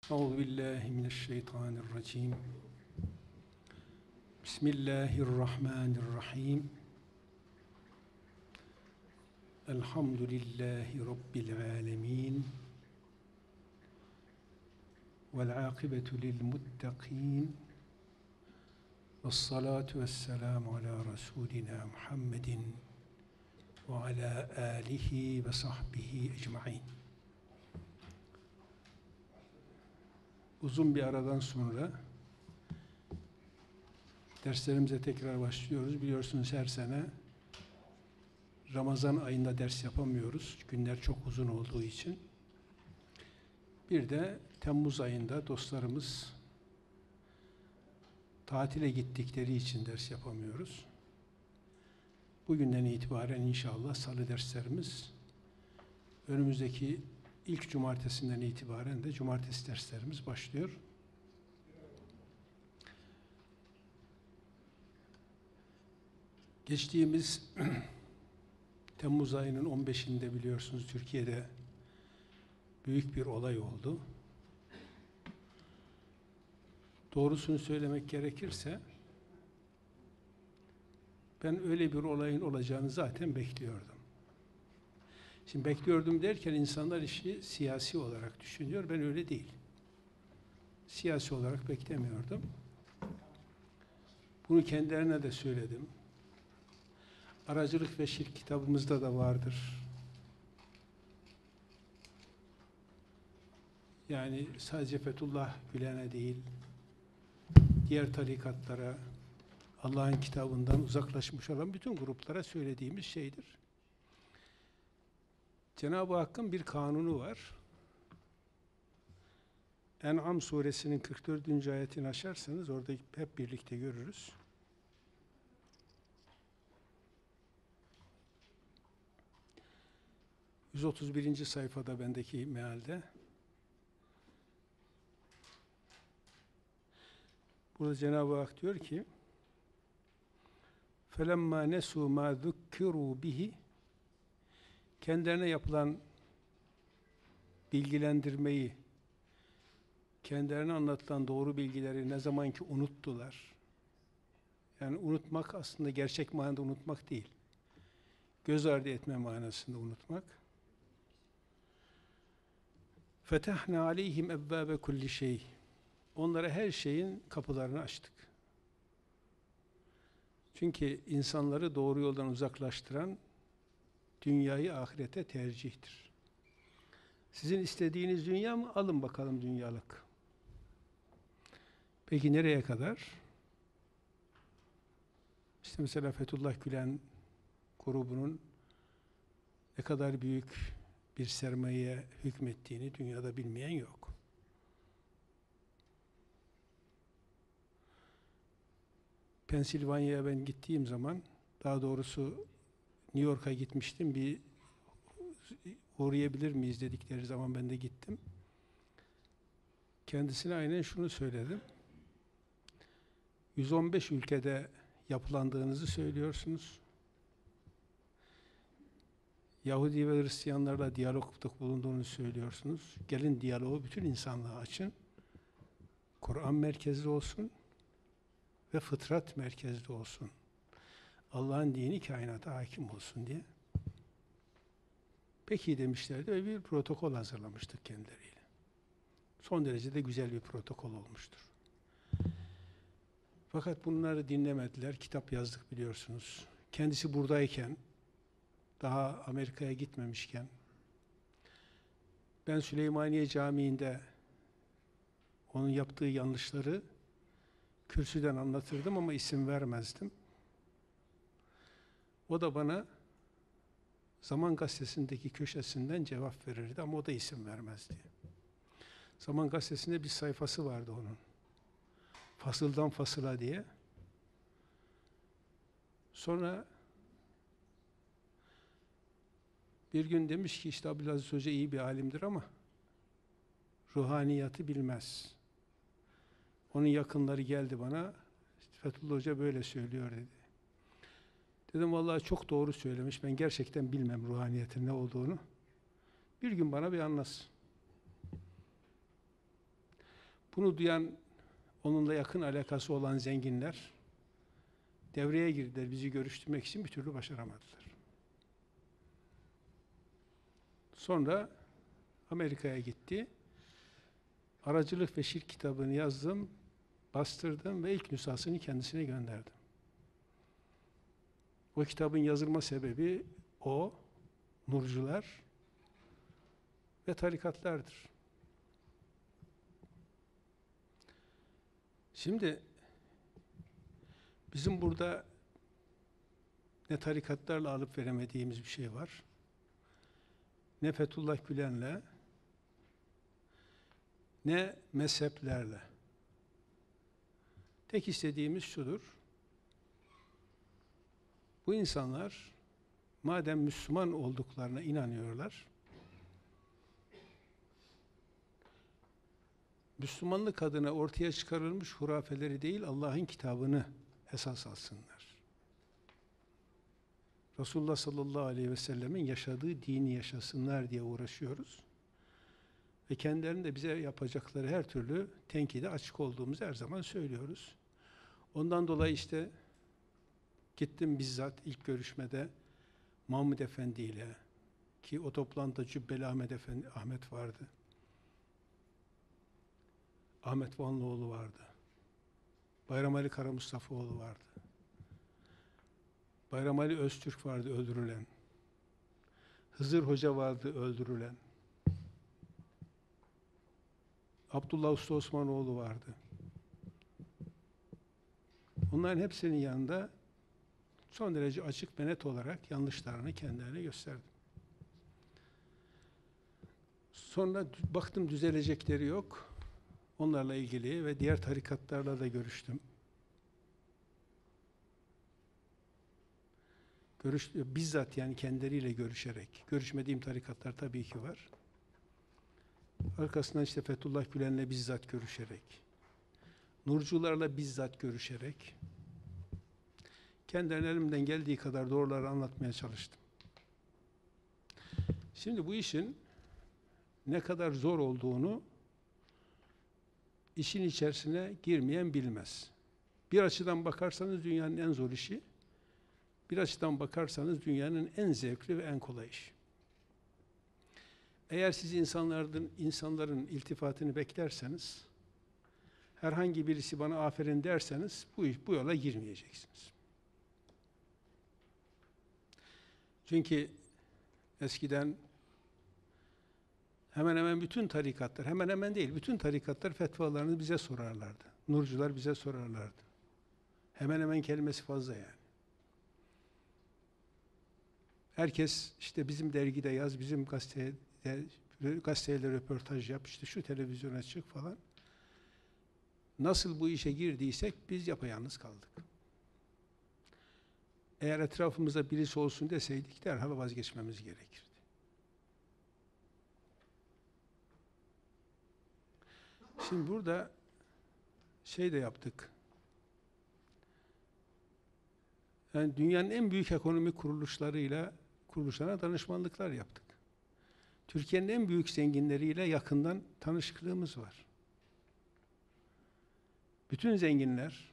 Euzu billahi mineşşeytanirracim. Bismillahirrahmanirrahim. Elhamdülillahi rabbil alamin. Vel akibetu lil muttaqin. Ves salatu vesselamu ala rasulina Muhammedin ve ala alihi ve sahbihi ecmaîn. Uzun bir aradan sonra derslerimize tekrar başlıyoruz. Biliyorsunuz her sene Ramazan ayında ders yapamıyoruz. Günler çok uzun olduğu için. Bir de Temmuz ayında dostlarımız tatile gittikleri için ders yapamıyoruz. Bugünden itibaren inşallah salı derslerimiz, önümüzdeki ilk cumartesinden itibaren de cumartesi derslerimiz başlıyor. Geçtiğimiz Temmuz ayının 15'inde biliyorsunuz Türkiye'de büyük bir olay oldu. Doğrusunu söylemek gerekirse ben öyle bir olayın olacağını zaten bekliyordum. Şimdi bekliyordum derken insanlar işi siyasi olarak düşünüyor. Ben öyle değil. Siyasi olarak beklemiyordum. Bunu kendilerine de söyledim. Aracılık ve Şirk kitabımızda da vardır. Yani sadece Fethullah Gülen'e değil, diğer tarikatlara, Allah'ın kitabından uzaklaşmış olan bütün gruplara söylediğimiz şeydir. Cenab-ı Hakk'ın bir kanunu var. En'am suresinin 44. ayetini açarsanız orada hep birlikte görürüz. ...131. sayfada bendeki mealde. Burada Cenab-ı Hak diyor ki فَلَمَّا نَسُوا مَا ذُكِّرُوا بِهِ kendilerine yapılan bilgilendirmeyi, kendilerine anlatılan doğru bilgileri ne zaman ki unuttular. Yani unutmak aslında gerçek manada unutmak değil. Göz ardı etme manasında unutmak. فَتَحْنَا عَلَيْهِمْ اَبْوَابَ كُلِّ شَيْءٍ onlara her şeyin kapılarını açtık. Çünkü insanları doğru yoldan uzaklaştıran dünyayı ahirete tercihtir. Sizin istediğiniz dünya mı? Alın bakalım dünyalık. Peki nereye kadar? İşte mesela Fethullah Gülen grubunun ne kadar büyük bir sermayeye hükmettiğini dünyada bilmeyen yok. Pensilvanya'ya ben gittiğim zaman, daha doğrusu New York'a gitmiştim. Bir uğrayabilir miyiz dedikleri zaman ben de gittim. Kendisine aynen şunu söyledim. 115 ülkede yapılandığınızı söylüyorsunuz. Yahudi ve Hristiyanlarla diyalogda bulunduğunuzu söylüyorsunuz. Gelin diyaloğu bütün insanlığa açın. Kur'an merkezli olsun ve fıtrat merkezli olsun. Allah'ın dini kainata hakim olsun diye. Peki demişlerdi ve bir protokol hazırlamıştık kendileriyle. Son derece de güzel bir protokol olmuştur. Fakat bunları dinlemediler. Kitap yazdık biliyorsunuz. Kendisi buradayken, daha Amerika'ya gitmemişken, ben Süleymaniye Camii'nde onun yaptığı yanlışları kürsüden anlatırdım ama isim vermezdim. O da bana Zaman Gazetesi'ndeki köşesinden cevap verirdi ama o da isim vermezdi. Zaman Gazetesi'nde bir sayfası vardı onun. Fasıldan fasıla diye. Sonra bir gün demiş ki işte Abdülaziz Hoca iyi bir alimdir ama ruhaniyatı bilmez. Onun yakınları geldi bana, işte Fethullah Hoca böyle söylüyor dedi. Dedim vallahi çok doğru söylemiş, ben gerçekten bilmem ruhaniyetin ne olduğunu. Bir gün bana bir anlatsın. Bunu duyan, onunla yakın alakası olan zenginler devreye girdiler. Bizi görüştürmek için bir türlü başaramadılar. Sonra Amerika'ya gitti. Aracılık ve Şirk kitabını yazdım, bastırdım ve ilk nüshasını kendisine gönderdim. O kitabın yazılma sebebi o, nurcular ve tarikatlardır. Şimdi bizim burada ne tarikatlarla alıp veremediğimiz bir şey var, ne Fethullah Gülen'le, ne mezheplerle. Tek istediğimiz şudur: bu insanlar madem Müslüman olduklarına inanıyorlar, Müslümanlık adına ortaya çıkarılmış hurafeleri değil, Allah'ın kitabını esas alsınlar. Resulullah sallallahu aleyhi ve sellemin yaşadığı dini yaşasınlar diye uğraşıyoruz. Ve kendilerinin de bize yapacakları her türlü tenkide açık olduğumuzu her zaman söylüyoruz. Ondan dolayı işte gittim bizzat ilk görüşmede Mahmud Efendi ile, ki o toplantıda Cübbeli Ahmet vardı. Ahmet Vanlıoğlu vardı. Bayram Ali Kara Mustafaoğlu vardı. Bayram Ali Öztürk vardı, öldürülen. Hızır Hoca vardı, öldürülen. Abdullah Usta Osmanoğlu vardı. Onların hepsinin yanında son derece açık ve net olarak yanlışlarını kendilerine gösterdim. Sonra baktım düzelecekleri yok. Onlarla ilgili ve diğer tarikatlarla da görüştüm. Bizzat yani kendileriyle görüşerek. Görüşmediğim tarikatlar tabii ki var. Arkasından işte Fethullah Gülen'le bizzat görüşerek, nurcularla bizzat görüşerek, kendilerine elimden geldiği kadar doğruları anlatmaya çalıştım. Şimdi bu işin ne kadar zor olduğunu işin içerisine girmeyen bilmez. Bir açıdan bakarsanız dünyanın en zor işi, bir açıdan bakarsanız dünyanın en zevkli ve en kolay işi. Eğer siz insanların iltifatını beklerseniz, herhangi birisi bana aferin derseniz bu yola girmeyeceksiniz. Çünkü eskiden hemen hemen bütün tarikatlar, hemen hemen değil, bütün tarikatlar fetvalarını bize sorarlardı. Nurcular bize sorarlardı. Hemen hemen kelimesi fazla yani. Herkes işte bizim dergide yaz, bizim gazeteyle röportaj yap, işte şu televizyona çık falan. Nasıl bu işe girdiysek biz yapayalnız kaldık. Eğer etrafımızda birisi olsun deseydik derhal vazgeçmemiz gerekirdi. Şimdi burada şey de yaptık. Yani dünyanın en büyük ekonomik kuruluşlarına danışmanlıklar yaptık. Türkiye'nin en büyük zenginleriyle yakından tanışıklığımız var. Bütün zenginler,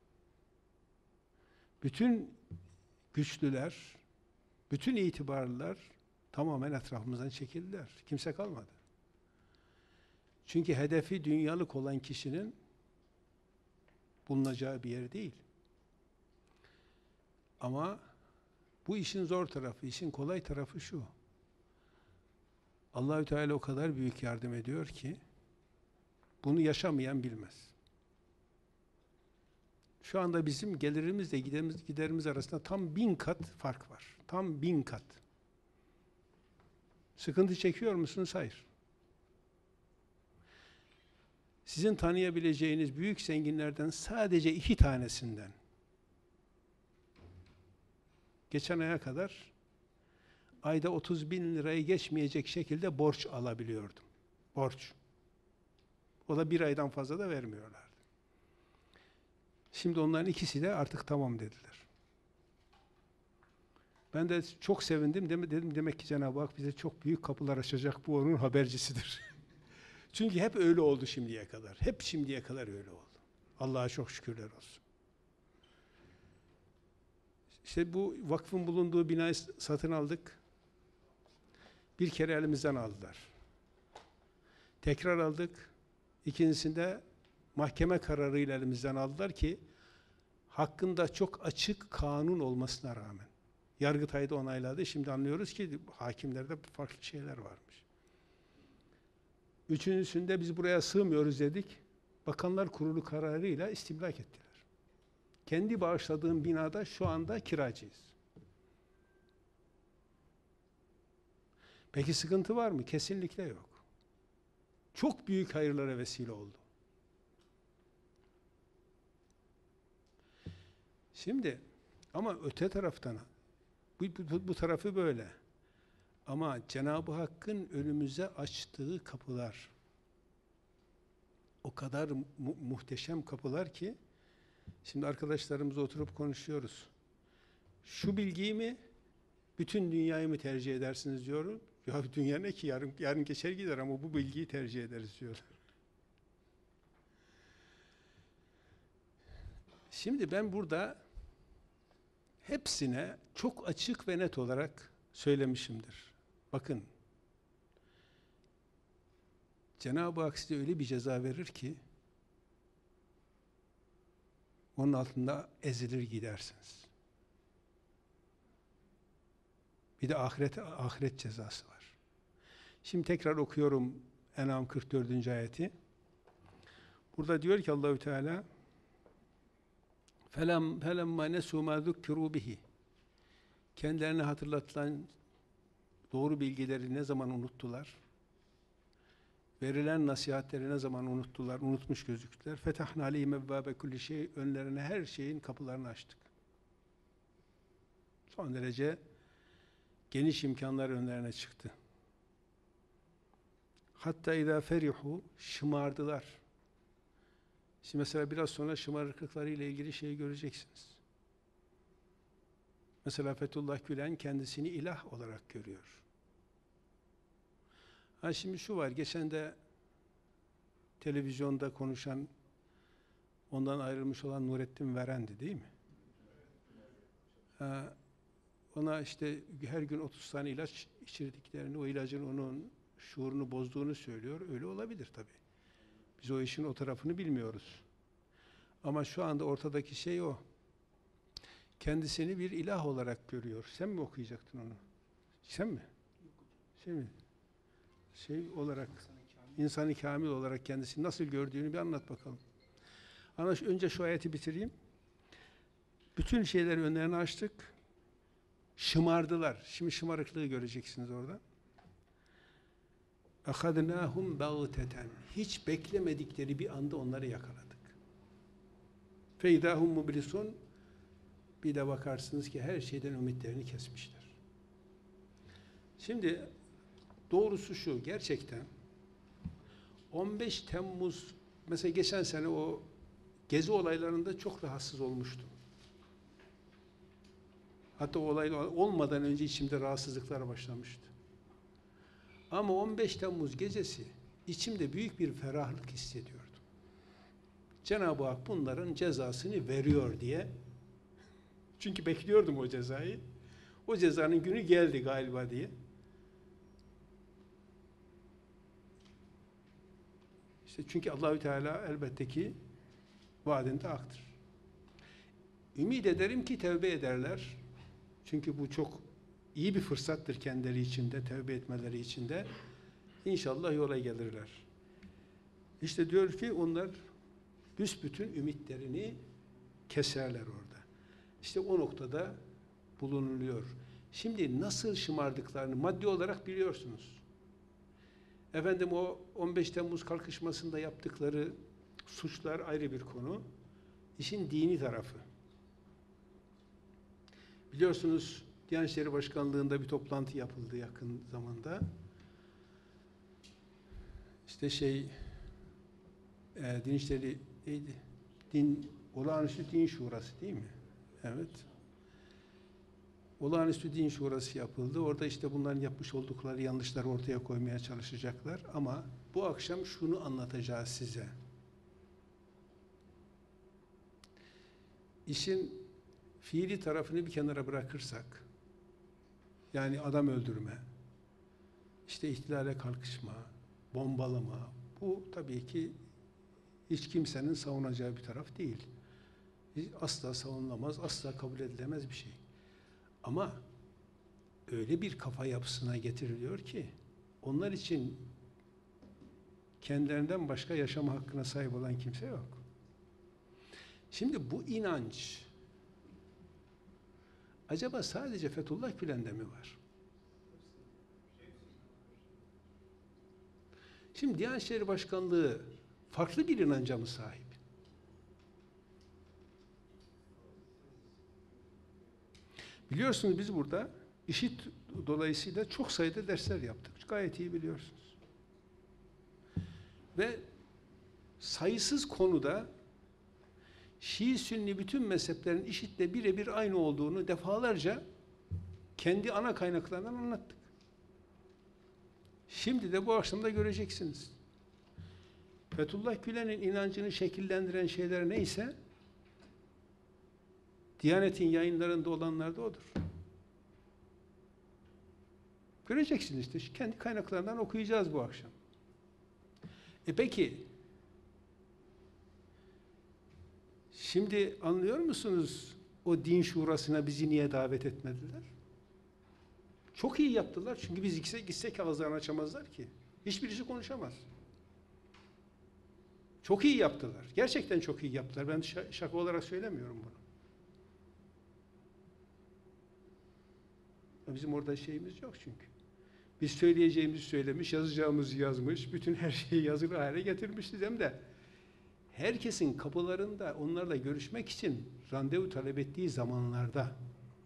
bütün güçlüler, bütün itibarlılar tamamen etrafımızdan çekildiler. Kimse kalmadı. Çünkü hedefi dünyalık olan kişinin bulunacağı bir yer değil. Ama bu işin zor tarafı, işin kolay tarafı şu: Allahü Teala o kadar büyük yardım ediyor ki bunu yaşamayan bilmez. Şu anda bizim gelirimizle giderimiz arasında tam 1000 kat fark var. Tam 1000 kat. Sıkıntı çekiyor musunuz? Hayır. Sizin tanıyabileceğiniz büyük zenginlerden sadece 2 tanesinden geçen aya kadar ayda 30.000 lirayı geçmeyecek şekilde borç alabiliyordum. Borç. O da 1 aydan fazla da vermiyorlardı. Şimdi onların ikisi de artık tamam dediler. Ben de çok sevindim. Dedim demek ki Cenab-ı Hak bize çok büyük kapılar açacak. Bu onun habercisidir. Çünkü hep öyle oldu şimdiye kadar. Hep şimdiye kadar öyle oldu. Allah'a çok şükürler olsun. İşte bu vakfın bulunduğu binayı satın aldık. Bir kere elimizden aldılar. Tekrar aldık. İkincisinde mahkeme kararıyla elimizden aldılar ki hakkında çok açık kanun olmasına rağmen. Yargıtay da onayladı. Şimdi anlıyoruz ki hakimlerde farklı şeyler varmış. Üçüncüsünde biz buraya sığmıyoruz dedik. Bakanlar Kurulu kararıyla istimlak ettiler. Kendi bağışladığım binada şu anda kiracıyız. Peki sıkıntı var mı? Kesinlikle yok. Çok büyük hayırlara vesile oldu. Şimdi ama öte taraftan bu tarafı böyle. Ama Cenab-ı Hakk'ın önümüze açtığı kapılar o kadar muhteşem kapılar ki şimdi arkadaşlarımızla oturup konuşuyoruz. Şu bilgiyi mi bütün dünyayı mı tercih edersiniz diyorum. Ya dünya ne ki yarın geçer gider ama bu bilgiyi tercih ederiz diyorlar. Şimdi ben burada hepsine çok açık ve net olarak söylemişimdir. Bakın, Cenab-ı Hak size öyle bir ceza verir ki onun altında ezilir gidersiniz. Bir de ahiret cezası var. Şimdi tekrar okuyorum En'am 44. ayeti. Burada diyor ki Allahü Teala felemma nesu ma zukkiru bihi. Kendilerine hatırlatılan doğru bilgileri ne zaman unuttular? Verilen nasihatleri ne zaman unuttular? Unutmuş gözüktüler. Fetahna aleyhim ebvâbe kulli şey. Önlerine her şeyin kapılarını açtık. Son derece geniş imkanlar önlerine çıktı. Hatta idâ ferihu, şımardılar. Şimdi mesela biraz sonra şımarıklıkları ile ilgili şeyi göreceksiniz. Mesela Fethullah Gülen kendisini ilah olarak görüyor. Ha şimdi şu var, geçen de televizyonda konuşan, ondan ayrılmış olan Nurettin Veren'di değil mi? Ona işte her gün 30 tane ilaç içirdiklerini, o ilacın onun şuurunu bozduğunu söylüyor. Öyle olabilir tabii. Biz o işin o tarafını bilmiyoruz. Ama şu anda ortadaki şey o. Kendisini bir ilah olarak görüyor. Sen mi okuyacaktın onu? Sen mi? Şey mi? Şey olarak, insan-ı kamil olarak kendisini nasıl gördüğünü bir anlat bakalım. Ama önce şu ayeti bitireyim. Bütün şeyleri önlerine açtık. Şımardılar. Şimdi şımarıklığı göreceksiniz orada. اَخَذْنَاهُمْ بَغْتَةً. Hiç beklemedikleri bir anda onları yakaladık. فَاِذَاهُمْ مُبْلِسُونَ. Bir de bakarsınız ki her şeyden ümitlerini kesmişler. Şimdi doğrusu şu, gerçekten 15 Temmuz, mesela geçen sene o gezi olaylarında çok rahatsız olmuştum. Hatta o olay olmadan önce içimde rahatsızlıklar başlamıştı. Ama 15 Temmuz gecesi içimde büyük bir ferahlık hissediyordum. Cenab-ı Hak bunların cezasını veriyor diye. Çünkü bekliyordum o cezayı. O cezanın günü geldi galiba diye. İşte çünkü Allahü Teala elbette ki vaadinde haktır. Ümid ederim ki tevbe ederler. Çünkü bu çok iyi bir fırsattır kendileri için de, tevbe etmeleri için de. İnşallah yola gelirler. İşte diyor ki onlar büsbütün ümitlerini keserler orada. İşte o noktada bulunuluyor. Şimdi nasıl şımardıklarını maddi olarak biliyorsunuz. Efendim o 15 Temmuz kalkışmasında yaptıkları suçlar ayrı bir konu. İşin dini tarafı. Biliyorsunuz Diyanet İşleri Başkanlığı'nda bir toplantı yapıldı yakın zamanda. İşte Din İşleri neydi? Olağanüstü Din Şurası değil mi? Evet. Olağanüstü Din Şurası yapıldı. Orada işte bunların yapmış oldukları yanlışları ortaya koymaya çalışacaklar ama bu akşam şunu anlatacağız size. İşin fiili tarafını bir kenara bırakırsak, yani adam öldürme, işte ihtilale kalkışma, bombalama, bu tabii ki hiç kimsenin savunacağı bir taraf değil. Asla savunulamaz, asla kabul edilemez bir şey. Ama öyle bir kafa yapısına getiriliyor ki, onlar için kendilerinden başka yaşama hakkına sahip olan kimse yok. Şimdi bu inanç, acaba sadece Fethullah Gülen'de mi var? Şimdi Diyanet İşleri Başkanlığı farklı bir inanca mı sahip? Biliyorsunuz biz burada IŞİD dolayısıyla çok sayıda dersler yaptık. Gayet iyi biliyorsunuz. Ve sayısız konuda Şii-Sünni bütün mezheplerin IŞİD'le birebir aynı olduğunu defalarca kendi ana kaynaklarından anlattık. Şimdi de bu akşam da göreceksiniz. Fethullah Gülen'in inancını şekillendiren şeyler neyse, Diyanet'in yayınlarında olanlar da odur. Göreceksiniz işte, kendi kaynaklarından okuyacağız bu akşam. Peki, şimdi anlıyor musunuz o din şurasına bizi niye davet etmediler? Çok iyi yaptılar çünkü biz gitsek ağızlarını açamazlar ki. Hiçbirisi konuşamaz. Çok iyi yaptılar. Gerçekten çok iyi yaptılar. Ben şaka olarak söylemiyorum bunu. Bizim orada şeyimiz yok çünkü. Biz söyleyeceğimizi söylemiş, yazacağımızı yazmış, bütün her şeyi yazılı hale getirmişiz hem de herkesin kapılarında onlarla görüşmek için randevu talep ettiği zamanlarda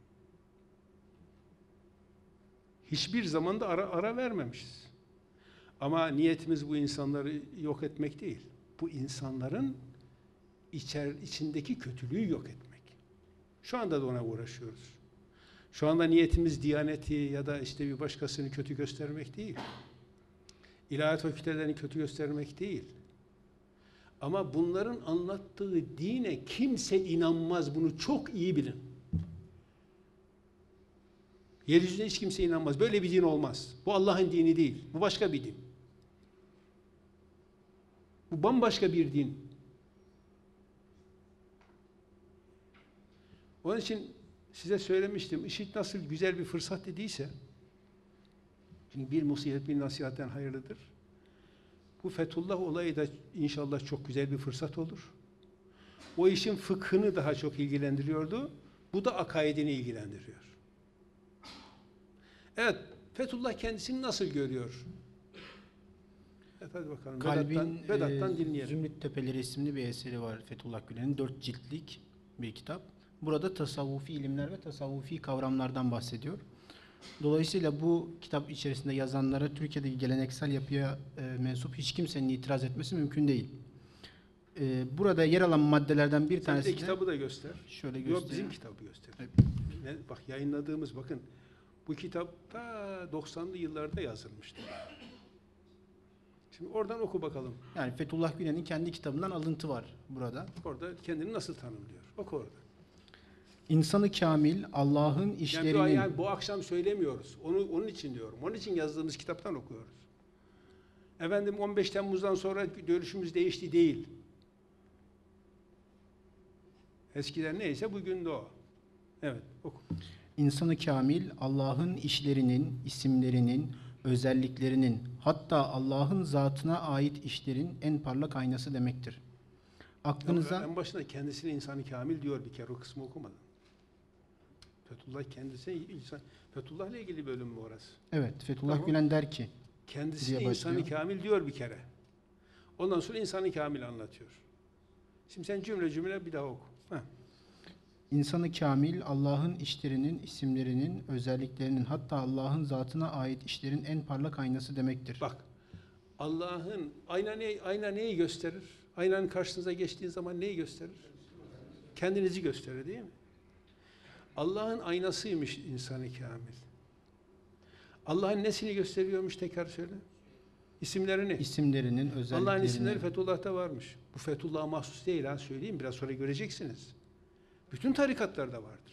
hiçbir zamanda ara vermemişiz. Ama niyetimiz bu insanları yok etmek değil. Bu insanların içindeki kötülüğü yok etmek. Şu anda da ona uğraşıyoruz. Şu anda niyetimiz Diyaneti ya da işte bir başkasını kötü göstermek değil. İlahiyat fakültelerini kötü göstermek değil. Ama bunların anlattığı dine kimse inanmaz. Bunu çok iyi bilin. Yeryüzünde hiç kimse inanmaz. Böyle bir din olmaz. Bu Allah'ın dini değil. Bu başka bir din. Bu bambaşka bir din. Onun için size söylemiştim. IŞİD nasıl güzel bir fırsat dediyse, çünkü bir musibet bir nasihatten hayırlıdır. Bu Fethullah olayı da inşallah çok güzel bir fırsat olur. O işin fıkhını daha çok ilgilendiriyordu. Bu da akaidini ilgilendiriyor. Evet, Fethullah kendisini nasıl görüyor? Evet, hadi bakalım. Vedat'tan dinleyelim. Zümrüt Tepeleri isimli bir eseri var Fethullah Gülen'in. 4 ciltlik bir kitap. Burada tasavvufi ilimler ve tasavvufi kavramlardan bahsediyor. Dolayısıyla bu kitap içerisinde yazanlara Türkiye'deki geleneksel yapıya mensup hiç kimsenin itiraz etmesi mümkün değil. Burada yer alan maddelerden bir tanesi de... kitabı da göster. Şöyle göster. Yok, bizim kitabı göster. Evet. Bak yayınladığımız, bakın bu kitap da 90'lı yıllarda yazılmıştı. Şimdi oradan oku bakalım. Yani Fethullah Gülen'in kendi kitabından alıntı var burada. Orada kendini nasıl tanımlıyor? Oku orada. İnsanı kamil, Allah'ın işlerinin... Yani bu akşam söylemiyoruz. Onun için diyorum. Onun için yazdığımız kitaptan okuyoruz. Efendim 15 Temmuz'dan sonra görüşümüz değişti değil. Eskiden neyse bugün de o. Evet, oku. İnsanı kamil, Allah'ın işlerinin, isimlerinin, özelliklerinin, hatta Allah'ın zatına ait işlerin en parlak aynası demektir. Aklınıza... En başında kendisine insanı kamil diyor bir kere, o kısmı okumadın. Fethullah kendisi insan. Fethullah ile ilgili bölüm mü orası? Evet, Fethullah Gülen der ki... Kendisine insanı kamil diyor bir kere. Ondan sonra insanı kamil anlatıyor. Şimdi sen cümle cümle bir daha oku. Heh. İnsanı kamil, Allah'ın işlerinin, isimlerinin, özelliklerinin, hatta Allah'ın zatına ait işlerin en parlak aynası demektir. Bak, Allah'ın ayna neyi gösterir? Aynanın karşınıza geçtiğin zaman neyi gösterir? Kendinizi gösterir değil mi? Allah'ın aynasıymış insanı kamil. Allah'ın nesini gösteriyormuş, tekrar söyle. İsimlerini. İsimlerinin, Allah'ın özelliklerini. isimleri Fethullah'ta varmış. Bu Fethullah'a mahsus değil ha, söyleyeyim, biraz sonra göreceksiniz. Bütün tarikatlarda vardır.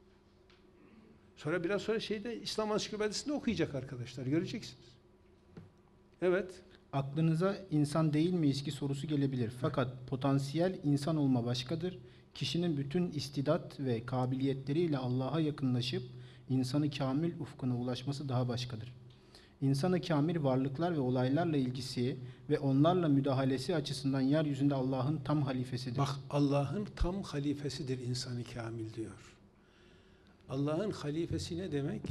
Sonra biraz sonra İslam Ansiklopedisinde okuyacak arkadaşlar, göreceksiniz. Evet. Aklınıza insan değil miyiz ki sorusu gelebilir. Fakat potansiyel insan olma başkadır. Kişinin bütün istidat ve kabiliyetleriyle Allah'a yakınlaşıp insanı kamil ufkuna ulaşması daha başkadır. İnsanı kamil varlıklar ve olaylarla ilgisi ve onlarla müdahalesi açısından yeryüzünde Allah'ın tam halifesidir. Bak, Allah'ın tam halifesidir insanı kamil diyor. Allah'ın halifesi ne demek?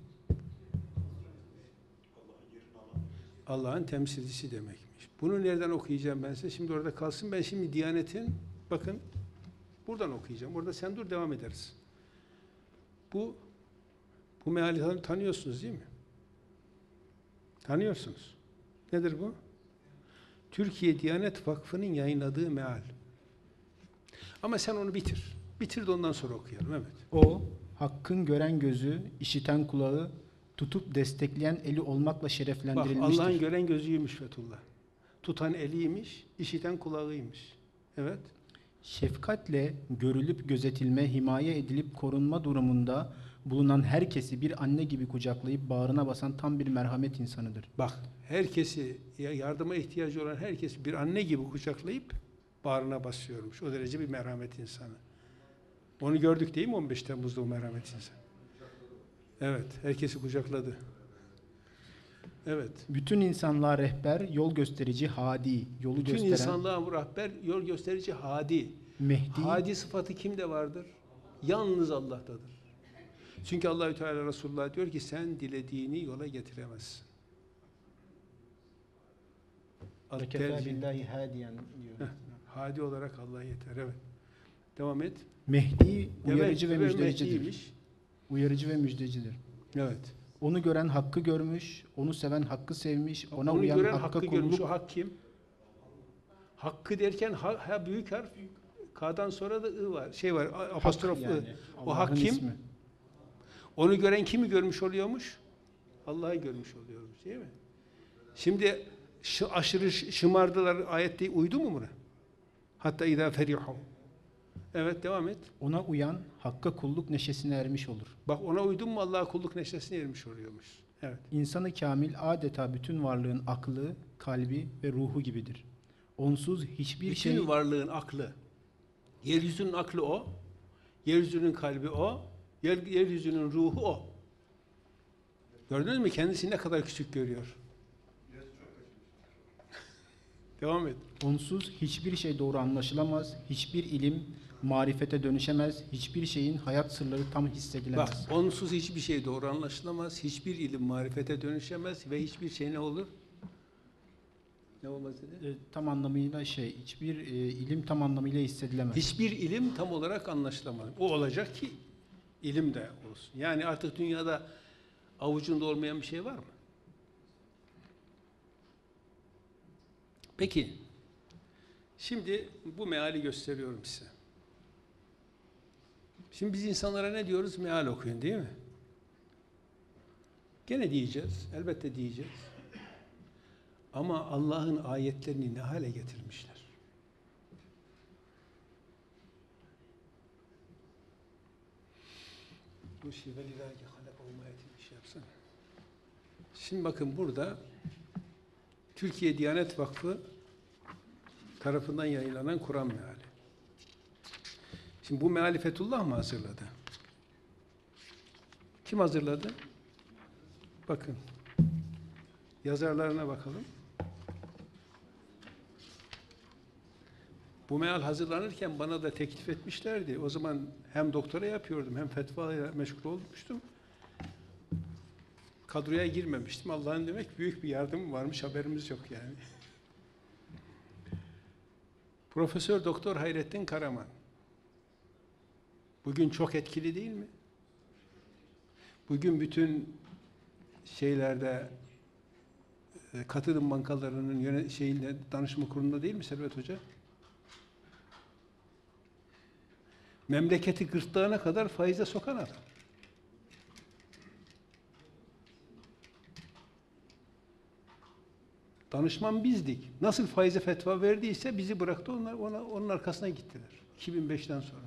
Allah'ın temsilcisi demekmiş. Bunu nereden okuyacağım ben size? Şimdi orada kalsın. Ben şimdi Diyanet'in, bakın buradan okuyacağım. Orada sen dur, devam ederiz. Bu meali tanıyorsunuz değil mi? Tanıyorsunuz. Nedir bu? Türkiye Diyanet Vakfı'nın yayınladığı meal. Ama sen onu bitir. Bitir de ondan sonra okuyalım. Evet. O, hakkın gören gözü, işiten kulağı, tutup destekleyen eli olmakla Bak, şereflendirilmiştir. Allah'ın gören gözüymüş Fethullah. Tutan eliymiş, işiten kulağıymış. Evet. Şefkatle görülüp gözetilme, himaye edilip korunma durumunda bulunan herkesi bir anne gibi kucaklayıp bağrına basan tam bir merhamet insanıdır. Bak, herkesi, yardıma ihtiyacı olan herkesi bir anne gibi kucaklayıp bağrına basıyormuş. O derece bir merhamet insanı. Onu gördük değil mi 15 Temmuz'da, o merhamet insanı? Evet, herkesi kucakladı. Evet. Bütün insanlığa rehber, yol gösterici, hadi, yolu Bütün gösteren, insanlığa rehber, yol gösterici hadi. Mehdi, Hadi sıfatı kimde vardır? Yalnız Allah'tadır. Çünkü Allahü Teala Resulullah diyor ki sen dilediğini yola getiremezsin. Kefa billahi hadiyen diyor. Hadi olarak Allah yeter. Evet. Devam et. Mehdi uyarıcı ve Evet, müjdecidir. Mehdi'ymiş. Uyarıcı ve müjdecidir. Evet. Onu gören hakkı görmüş, onu seven hakkı sevmiş, ona Onu uyan gören hakka hakkı görmüş. kulluk. O hak kim? Hakkı derken büyük harf, K'dan sonra da I var. Var, apostrof I. Yani, O hak Allah'ın kim? ismi. Onu gören kimi görmüş oluyormuş? Allah'ı görmüş oluyormuş, değil mi? Şimdi aşırı şımardılar, ayette uydu mu buna? Hatta idâ ferihu. Evet, devam et. Ona uyan hakka kulluk neşesine ermiş olur. Bak, ona uydun mu Allah'a kulluk neşesine ermiş oluyormuş. Evet. İnsanı kamil adeta bütün varlığın aklı, kalbi ve ruhu gibidir. Onsuz hiçbir Bütün şey varlığın aklı. Yeryüzünün aklı o. Yeryüzünün kalbi o. Yeryüzünün ruhu o. Gördünüz mü? Kendisini ne kadar küçük görüyor. Devam et. onsuz hiçbir şey doğru anlaşılamaz, hiçbir ilim marifete dönüşemez, hiçbir şeyin hayat sırları tam hissedilemez. Bak, onsuz hiçbir şey doğru anlaşılamaz, hiçbir ilim marifete dönüşemez ve hiçbir şey ne olur? Ne olmaz dedi? Tam anlamıyla hiçbir ilim tam anlamıyla hissedilemez. Hiçbir ilim tam olarak anlaşılamaz. O olacak ki ilim de olsun. Yani artık dünyada avucunda olmayan bir şey var mı? Peki, şimdi bu meali gösteriyorum size. Şimdi biz insanlara ne diyoruz? Meal okuyun, değil mi? Gene diyeceğiz, elbette diyeceğiz. Ama Allah'ın ayetlerini ne hale getirmişler? Bu şivelilâki halakahum ayetini bir şey yapsana. Şimdi bakın, burada Türkiye Diyanet Vakfı tarafından yayınlanan Kur'an meali. Şimdi bu meali Fethullah mı hazırladı? Kim hazırladı? Bakın. Yazarlarına bakalım. Bu meal hazırlanırken bana da teklif etmişlerdi. O zaman hem doktora yapıyordum hem fetvayla meşgul olmuştum. Kadroya girmemiştim. Allah'ın demek büyük bir yardımı varmış, haberimiz yok yani. Profesör Doktor Hayrettin Karaman. Bugün çok etkili değil mi? Bugün bütün şeylerde katılım bankalarının danışma kurulunda değil mi Servet Hoca? Memleketi gırtlağına kadar faize sokan adam. Danışman bizdik. Nasıl faize fetva verdiyse bizi bıraktı, onun arkasına gittiler. 2005'ten sonra.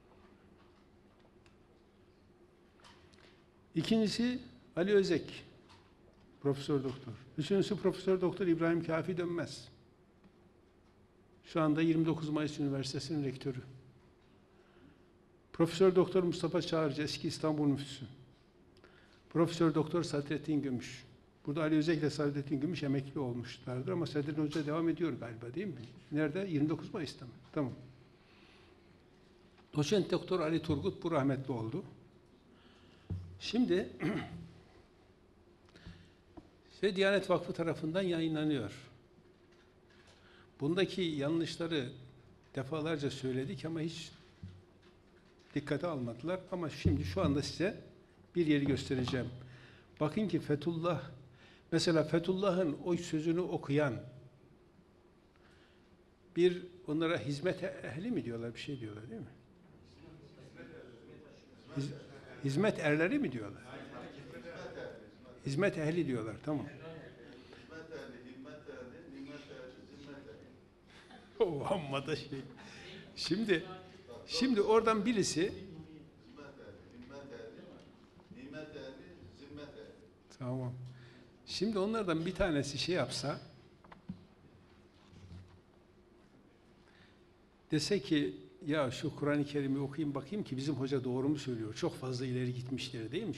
İkincisi Ali Özek, Profesör Doktor. Üçüncüsü Profesör Doktor İbrahim Kafi Dönmez. Şu anda 29 Mayıs Üniversitesi'nin rektörü. Profesör Doktor Mustafa Çağırcı, eski İstanbul Müftüsü. Profesör Doktor Sadrettin Gümüş. Burada Ali Özek ile Sadrettin Gümüş emekli olmuşlardır ama Sadrettin Hoca devam ediyor galiba, değil mi? Nerede? 29 Mayıs'ta mı? Tamam. Doçent Doktor Ali Turgut, bu rahmetli oldu. Şimdi Diyanet Vakfı tarafından yayınlanıyor. Bundaki yanlışları defalarca söyledik ama hiç dikkate almadılar. Ama şimdi şu anda size bir yeri göstereceğim. Bakın ki Fethullah, mesela Fethullah'ın o sözünü okuyan onlara hizmet ehli mi diyorlar, bir şey diyorlar değil mi? Hizmet erleri mi diyorlar? Hizmet ehli diyorlar, tamam. O amma da şey. Şimdi oradan birisi tamam. Şimdi onlardan bir tanesi şey yapsa, dese ki ya şu Kur'an-ı Kerim'i okuyayım bakayım ki bizim hoca doğru mu söylüyor? Çok fazla ileri gitmişler değil mi?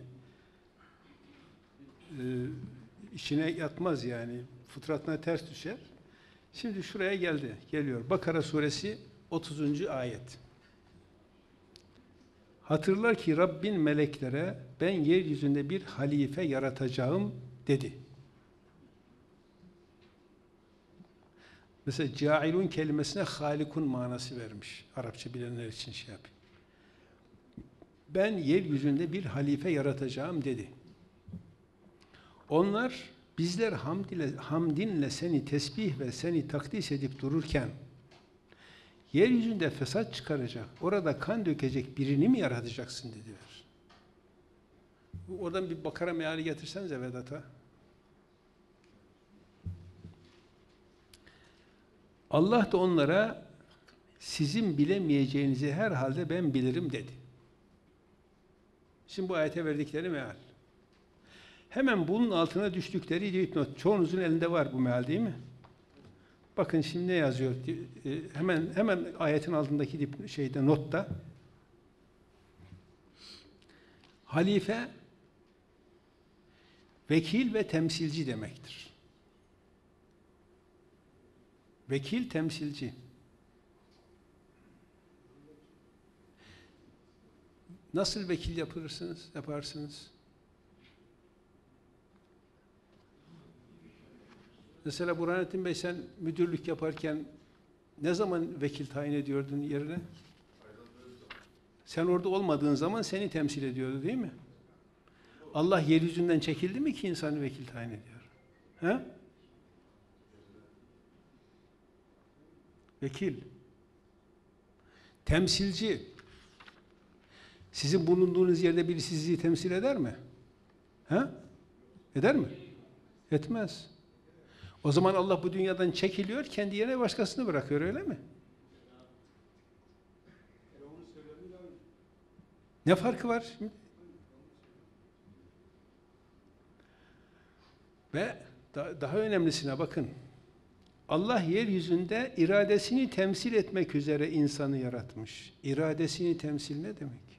İçine yatmaz yani. Fıtratına ters düşer. Şimdi şuraya geliyor. Bakara suresi 30. ayet. Hatırlar ki Rabbin meleklere ben yeryüzünde bir halife yaratacağım dedi. Mesela cailun kelimesine halikun manası vermiş. Arapça bilenler için şey yapıyor. Ben yeryüzünde bir halife yaratacağım dedi. Onlar bizler hamdinle seni tesbih ve seni takdis edip dururken yeryüzünde fesat çıkaracak, orada kan dökecek birini mi yaratacaksın dediler. Oradan bir Bakara meali getirsenize Vedat'a. Allah da onlara sizin bilemeyeceğinizi herhalde ben bilirim dedi. Şimdi bu ayete verdikleri meal. Hemen bunun altına düştükleri dipnot. Çoğunuzun elinde var bu meal değil mi? Bakın şimdi ne yazıyor? Hemen ayetin altındaki notta. Halife vekil ve temsilci demektir. Vekil, temsilci. Nasıl vekil yaparsınız? Mesela Burhanettin Bey, sen müdürlük yaparken ne zaman vekil tayin ediyordun yerine? Sen orada olmadığın zaman seni temsil ediyordu değil mi? Allah yeryüzünden çekildi mi ki insanı vekil tayin ediyor? He? Vekil. Temsilci. Sizin bulunduğunuz yerde biri sizi temsil eder mi? He? Eder mi? Etmez. O zaman Allah bu dünyadan çekiliyor, kendi yerine başkasını bırakıyor, öyle mi? Ne farkı var şimdi? Ve daha önemlisine bakın. Allah yeryüzünde iradesini temsil etmek üzere insanı yaratmış. İradesini temsil ne demek?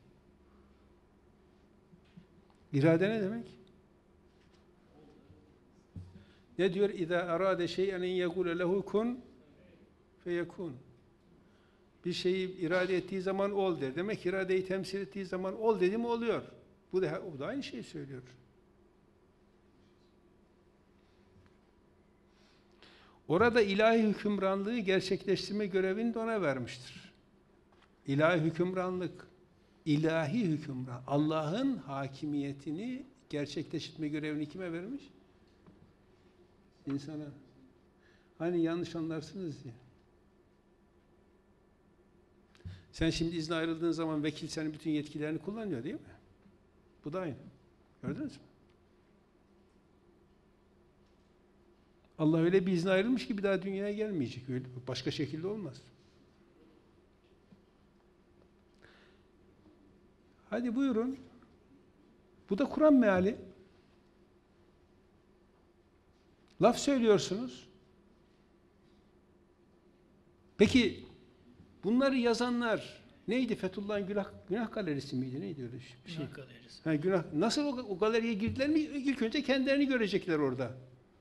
İrade ne demek? Ne diyor? İza arade şey'en yekule lehu kun feyekun. Bir şeyi irade ettiği zaman ol der. Demek iradeyi temsil ettiği zaman ol dedi mi oluyor. Bu da aynı şeyi söylüyor. Orada ilahi hükümranlığı gerçekleştirme görevini de ona vermiştir. İlahi hükümranlık, ilahi hükümran, Allah'ın hakimiyetini gerçekleştirme görevini kime vermiş? İnsana. Hani yanlış anlarsınız ya. Sen şimdi izne ayrıldığın zaman vekil senin bütün yetkilerini kullanıyor değil mi? Bu da aynı. Gördünüz mü? Allah öyle bir izne ayrılmış ki bir daha dünyaya gelmeyecek. Öyle, başka şekilde olmaz. Hadi buyurun. Bu da Kur'an meali. Laf söylüyorsunuz. Peki bunları yazanlar neydi? Fethullah'ın günah galerisi miydi? Neydi öyle bir şey? Günah galerisi. Ha, nasıl o galeriye girdiler mi? İlk önce kendilerini görecekler orada.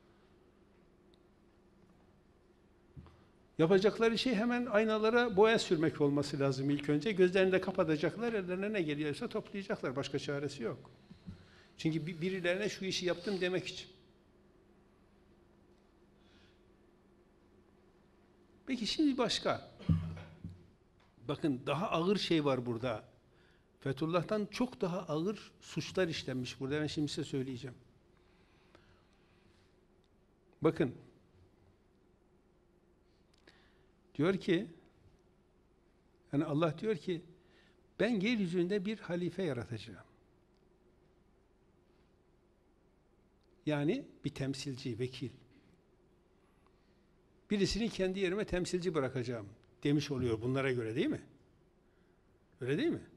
Yapacakları şey hemen aynalara boya sürmek olması lazım ilk önce. Gözlerini de kapatacaklar, ellerine ne geliyorsa toplayacaklar. Başka çaresi yok. Çünkü birilerine şu işi yaptım demek için. Peki şimdi başka. Bakın daha ağır şey var burada. Fethullah'tan çok daha ağır suçlar işlenmiş burada. Ben şimdi size söyleyeceğim. Bakın. Diyor ki, yani Allah diyor ki, ben yeryüzünde bir halife yaratacağım. Yani bir temsilci, vekil. Birisini kendi yerime temsilci bırakacağım demiş oluyor bunlara göre, değil mi? Öyle değil mi?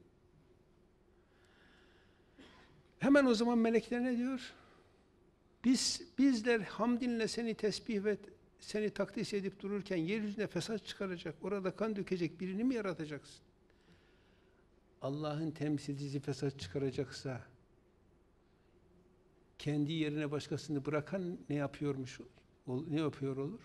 Hemen o zaman melekler ne diyor? Bizler hamdinle seni tesbih ve seni takdis edip dururken yeryüzüne fesat çıkaracak, orada kan dökecek birini mi yaratacaksın? Allah'ın temsilcisi fesat çıkaracaksa kendi yerine başkasını bırakan ne yapıyormuş? Ne yapıyor olur?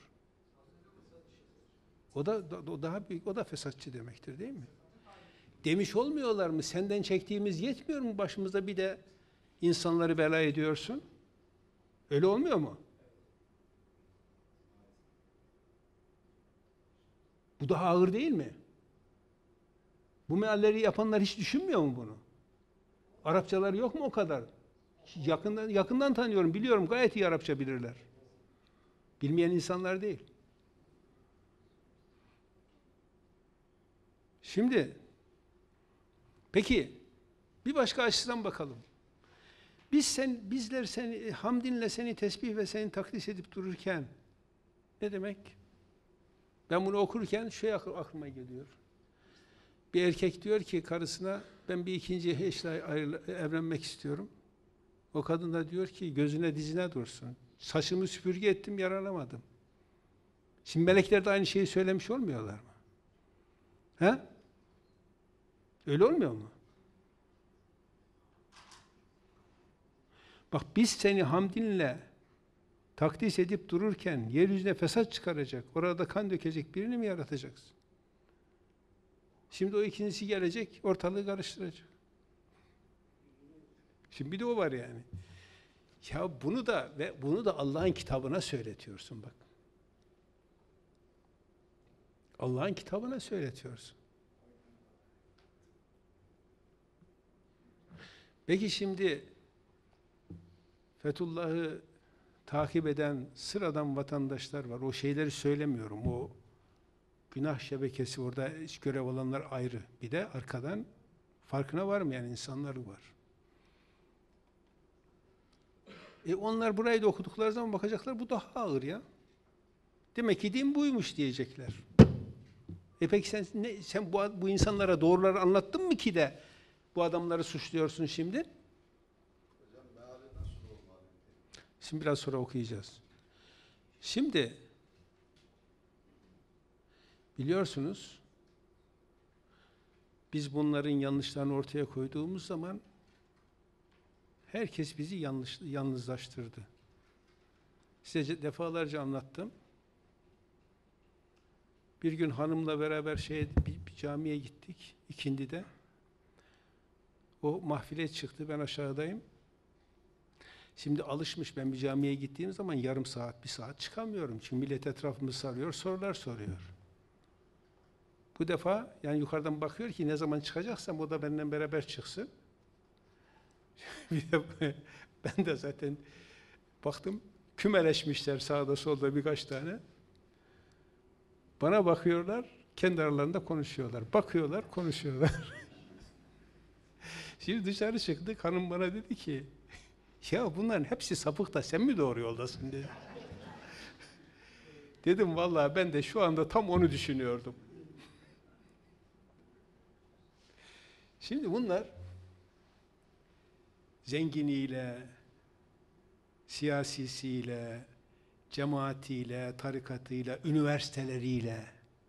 O daha büyük, o da fesatçı demektir, değil mi? Demiş olmuyorlar mı? Senden çektiğimiz yetmiyor mu? Başımızda bir de insanları bela ediyorsun. Öyle olmuyor mu? Bu daha ağır değil mi? Bu mealleri yapanlar hiç düşünmüyor mu bunu? Arapçaları yok mu o kadar? Yakından tanıyorum, biliyorum, gayet iyi Arapça bilirler. Bilmeyen insanlar değil. Şimdi, peki, bir başka açıdan bakalım. Bizler seni, hamdinle seni tesbih ve seni takdis edip dururken, ne demek? Ben bunu okurken şey aklıma geliyor. Bir erkek diyor ki karısına, ben bir ikinci eşle evlenmek istiyorum. O kadın da diyor ki, gözüne dizine dursun. Saçımı süpürge ettim, yaranamadım. Şimdi melekler de aynı şeyi söylemiş olmuyorlar mı? He? Öyle olmuyor mu? Bak biz seni hamdinle takdis edip dururken yeryüzüne fesat çıkaracak, orada kan dökecek birini mi yaratacaksın? Şimdi o ikincisi gelecek, ortalığı karıştıracak. Şimdi bir de o var yani. Ya bunu da Allah'ın kitabına söyletiyorsun bak. Allah'ın kitabına söyletiyorsun. Peki şimdi Fethullah'ı takip eden sıradan vatandaşlar var. O şeyleri söylemiyorum. O günah şebekesi, orada iş görev olanlar ayrı. Bir de arkadan farkına varmayan insanlar var. Onlar burayı da okudukları zaman bakacaklar, bu daha ağır ya. Demek ki din buymuş diyecekler. Peki sen bu insanlara doğruları anlattın mı ki de bu adamları suçluyorsun şimdi? Şimdi biraz sonra okuyacağız. Şimdi biliyorsunuz biz bunların yanlışlarını ortaya koyduğumuz zaman herkes bizi yalnızlaştırdı. Size defalarca anlattım. Bir gün hanımla beraber bir camiye gittik, ikindide. O mahfile çıktı, ben aşağıdayım. Şimdi alışmış, ben bir camiye gittiğim zaman yarım saat, bir saat çıkamıyorum. Çünkü millet etrafımı sarıyor, sorular soruyor. Bu defa yani yukarıdan bakıyor ki ne zaman çıkacaksam o da benimle beraber çıksın. Ben de zaten baktım, kümeleşmişler sağda solda birkaç tane. Bana bakıyorlar, kendi aralarında konuşuyorlar. Bakıyorlar, konuşuyorlar. Şimdi dışarı çıktık, hanım bana dedi ki, ya bunların hepsi sapık da sen mi doğru yoldasın dedi. Dedim vallahi ben de şu anda tam onu düşünüyordum. Şimdi bunlar zenginiyle, siyasisiyle, cemaatiyle, tarikatıyla, üniversiteleriyle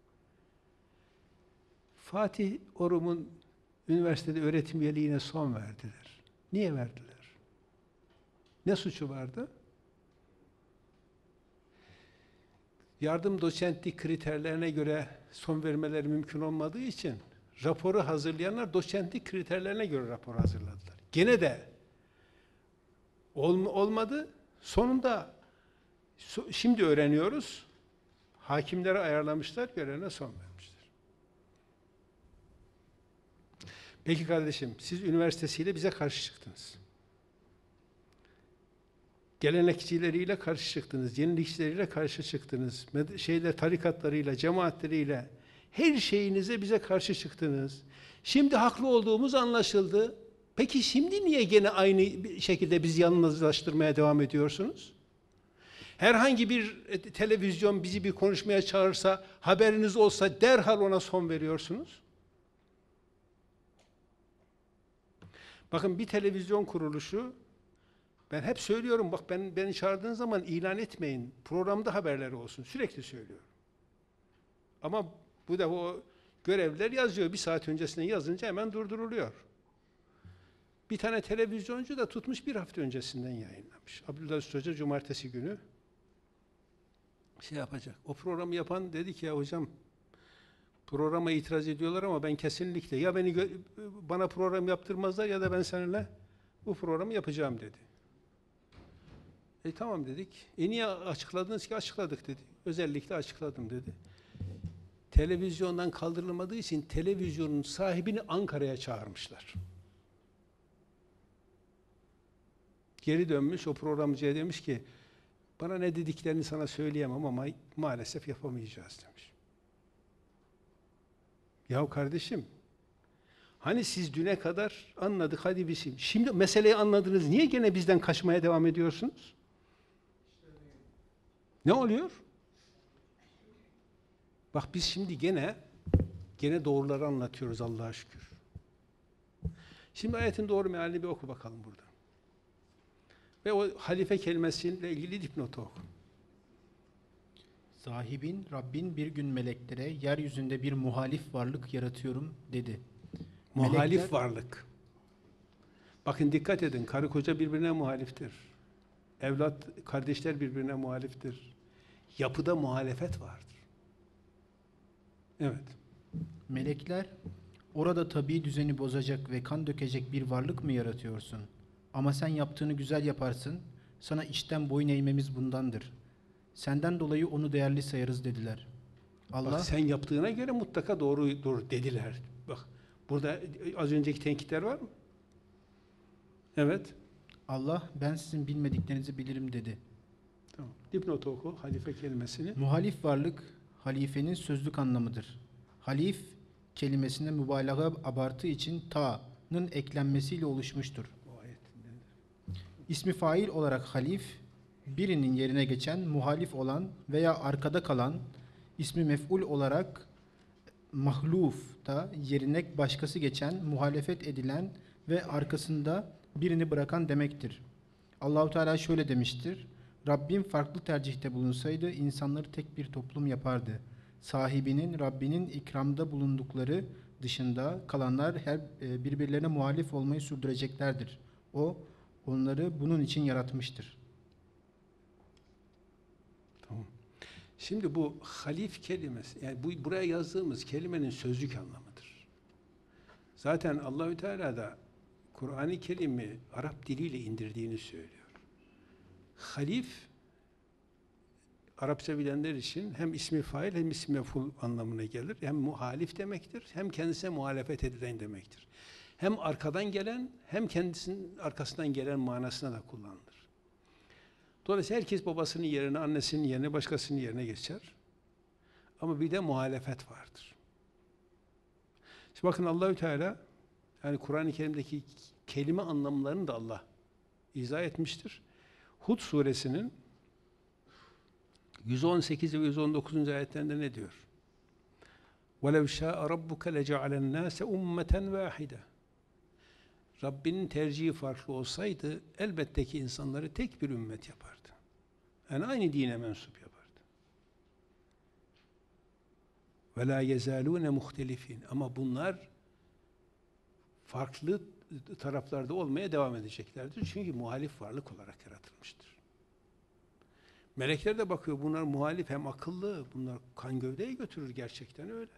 Fatih Orum'un üniversitede öğretim üyeliğine son verdiler. Niye verdiler? Ne suçu vardı? Yardım doçentlik kriterlerine göre son vermeleri mümkün olmadığı için raporu hazırlayanlar doçentlik kriterlerine göre rapor hazırladılar. Gene de olmadı. Sonunda şimdi öğreniyoruz. Hakimlere ayarlamışlar, görevine son vermişler. Peki kardeşim, siz üniversitesiyle bize karşı çıktınız. Gelenekçileriyle karşı çıktınız, yenilikçileriyle karşı çıktınız, tarikatlarıyla, cemaatleriyle, her şeyinize bize karşı çıktınız. Şimdi haklı olduğumuz anlaşıldı. Peki şimdi niye gene aynı şekilde bizi yalnızlaştırmaya devam ediyorsunuz? Herhangi bir televizyon bizi bir konuşmaya çağırsa, haberiniz olsa derhal ona son veriyorsunuz. Bakın bir televizyon kuruluşu, ben hep söylüyorum, bak beni çağırdığın zaman ilan etmeyin, programda haberleri olsun, sürekli söylüyorum. Ama bu da o görevliler yazıyor, bir saat öncesine yazınca hemen durduruluyor. Bir tane televizyoncu da tutmuş bir hafta öncesinden yayınlamış. Abdülaziz Hoca cumartesi günü yapacak. O programı yapan dedi ki ya hocam programa itiraz ediyorlar ama ben kesinlikle ya bana program yaptırmazlar ya da ben seninle bu programı yapacağım dedi. Tamam dedik. Niye açıkladınız ki? Açıkladık dedi. Özellikle açıkladım dedi. Televizyondan kaldırılmadığı için televizyonun sahibini Ankara'ya çağırmışlar. Geri dönmüş, o programcıya demiş ki bana ne dediklerini sana söyleyemem ama maalesef yapamayacağız demiş. Yahu kardeşim, hani siz düne kadar anladık, hadi bizim. Şimdi meseleyi anladınız, niye gene bizden kaçmaya devam ediyorsunuz? Ne oluyor? Bak biz şimdi gene doğruları anlatıyoruz Allah'a şükür. Şimdi ayetin doğru mealini bir oku bakalım burada. Ve o halife kelimesiyle ilgili dipnotu oku. Sahibin, Rabbin bir gün meleklere yeryüzünde bir muhalif varlık yaratıyorum dedi. Muhalif varlık. Bakın dikkat edin, karı koca birbirine muhaliftir. Evlat, kardeşler birbirine muhaliftir. Yapıda muhalefet vardır. Evet. Melekler, orada tabii düzeni bozacak ve kan dökecek bir varlık mı yaratıyorsun? Ama sen yaptığını güzel yaparsın, sana içten boyun eğmemiz bundandır. Senden dolayı onu değerli sayarız dediler. Allah, bak sen yaptığına göre mutlaka doğru dediler. Bak burada az önceki tenkitler var mı? Evet. Allah ben sizin bilmediklerinizi bilirim dedi. Tamam. Dipnotu oku, halife kelimesini. Muhalif varlık, halifenin sözlük anlamıdır. Halif, kelimesine mübalağa abartı için ta'nın eklenmesiyle oluşmuştur. İsmi fail olarak halif, birinin yerine geçen, muhalif olan veya arkada kalan, ismi mef'ul olarak mahluf da yerine başkası geçen, muhalefet edilen ve arkasında birini bırakan demektir. Allahu Teala şöyle demiştir: Rabbim farklı tercihte bulunsaydı insanları tek bir toplum yapardı. Sahibinin, Rabbinin ikramda bulundukları dışında kalanlar birbirlerine muhalif olmayı sürdüreceklerdir. O, onları bunun için yaratmıştır. Tamam. Şimdi bu halif kelimesi, yani buraya yazdığımız kelimenin sözlük anlamıdır. Zaten Allahü Teala da Kur'an-ı Kerim'i Arap diliyle indirdiğini söylüyor. Halif, Arapça bilenler için hem ismi fail hem ismi mef'ul anlamına gelir. Hem muhalif demektir, hem kendisine muhalefet edilen demektir. Hem arkadan gelen, hem kendisinin arkasından gelen manasına da kullanılır. Dolayısıyla herkes babasının yerine, annesinin yerine, başkasının yerine geçer. Ama bir de muhalefet vardır. Şimdi bakın Allahü Teala, yani Kur'an-ı Kerim'deki kelime anlamlarını da Allah izah etmiştir. Hud suresinin 118 ve 119. ayetlerinde ne diyor? وَلَوْ شَاءَ رَبُّكَ لَجَعَلَ النَّاسَ اُمَّةً وَاحِدًا. Rabbinin tercihi farklı olsaydı elbette ki insanları tek bir ümmet yapardı. Yani aynı dine mensup yapardı. وَلَا يَزَالُونَ مُخْتَلِفِينَ. Ama bunlar farklı taraflarda olmaya devam edeceklerdir. Çünkü muhalif varlık olarak yaratılmıştır. Melekler de bakıyor, bunlar muhalif, hem akıllı, bunlar kan gövdeye götürür, gerçekten öyle.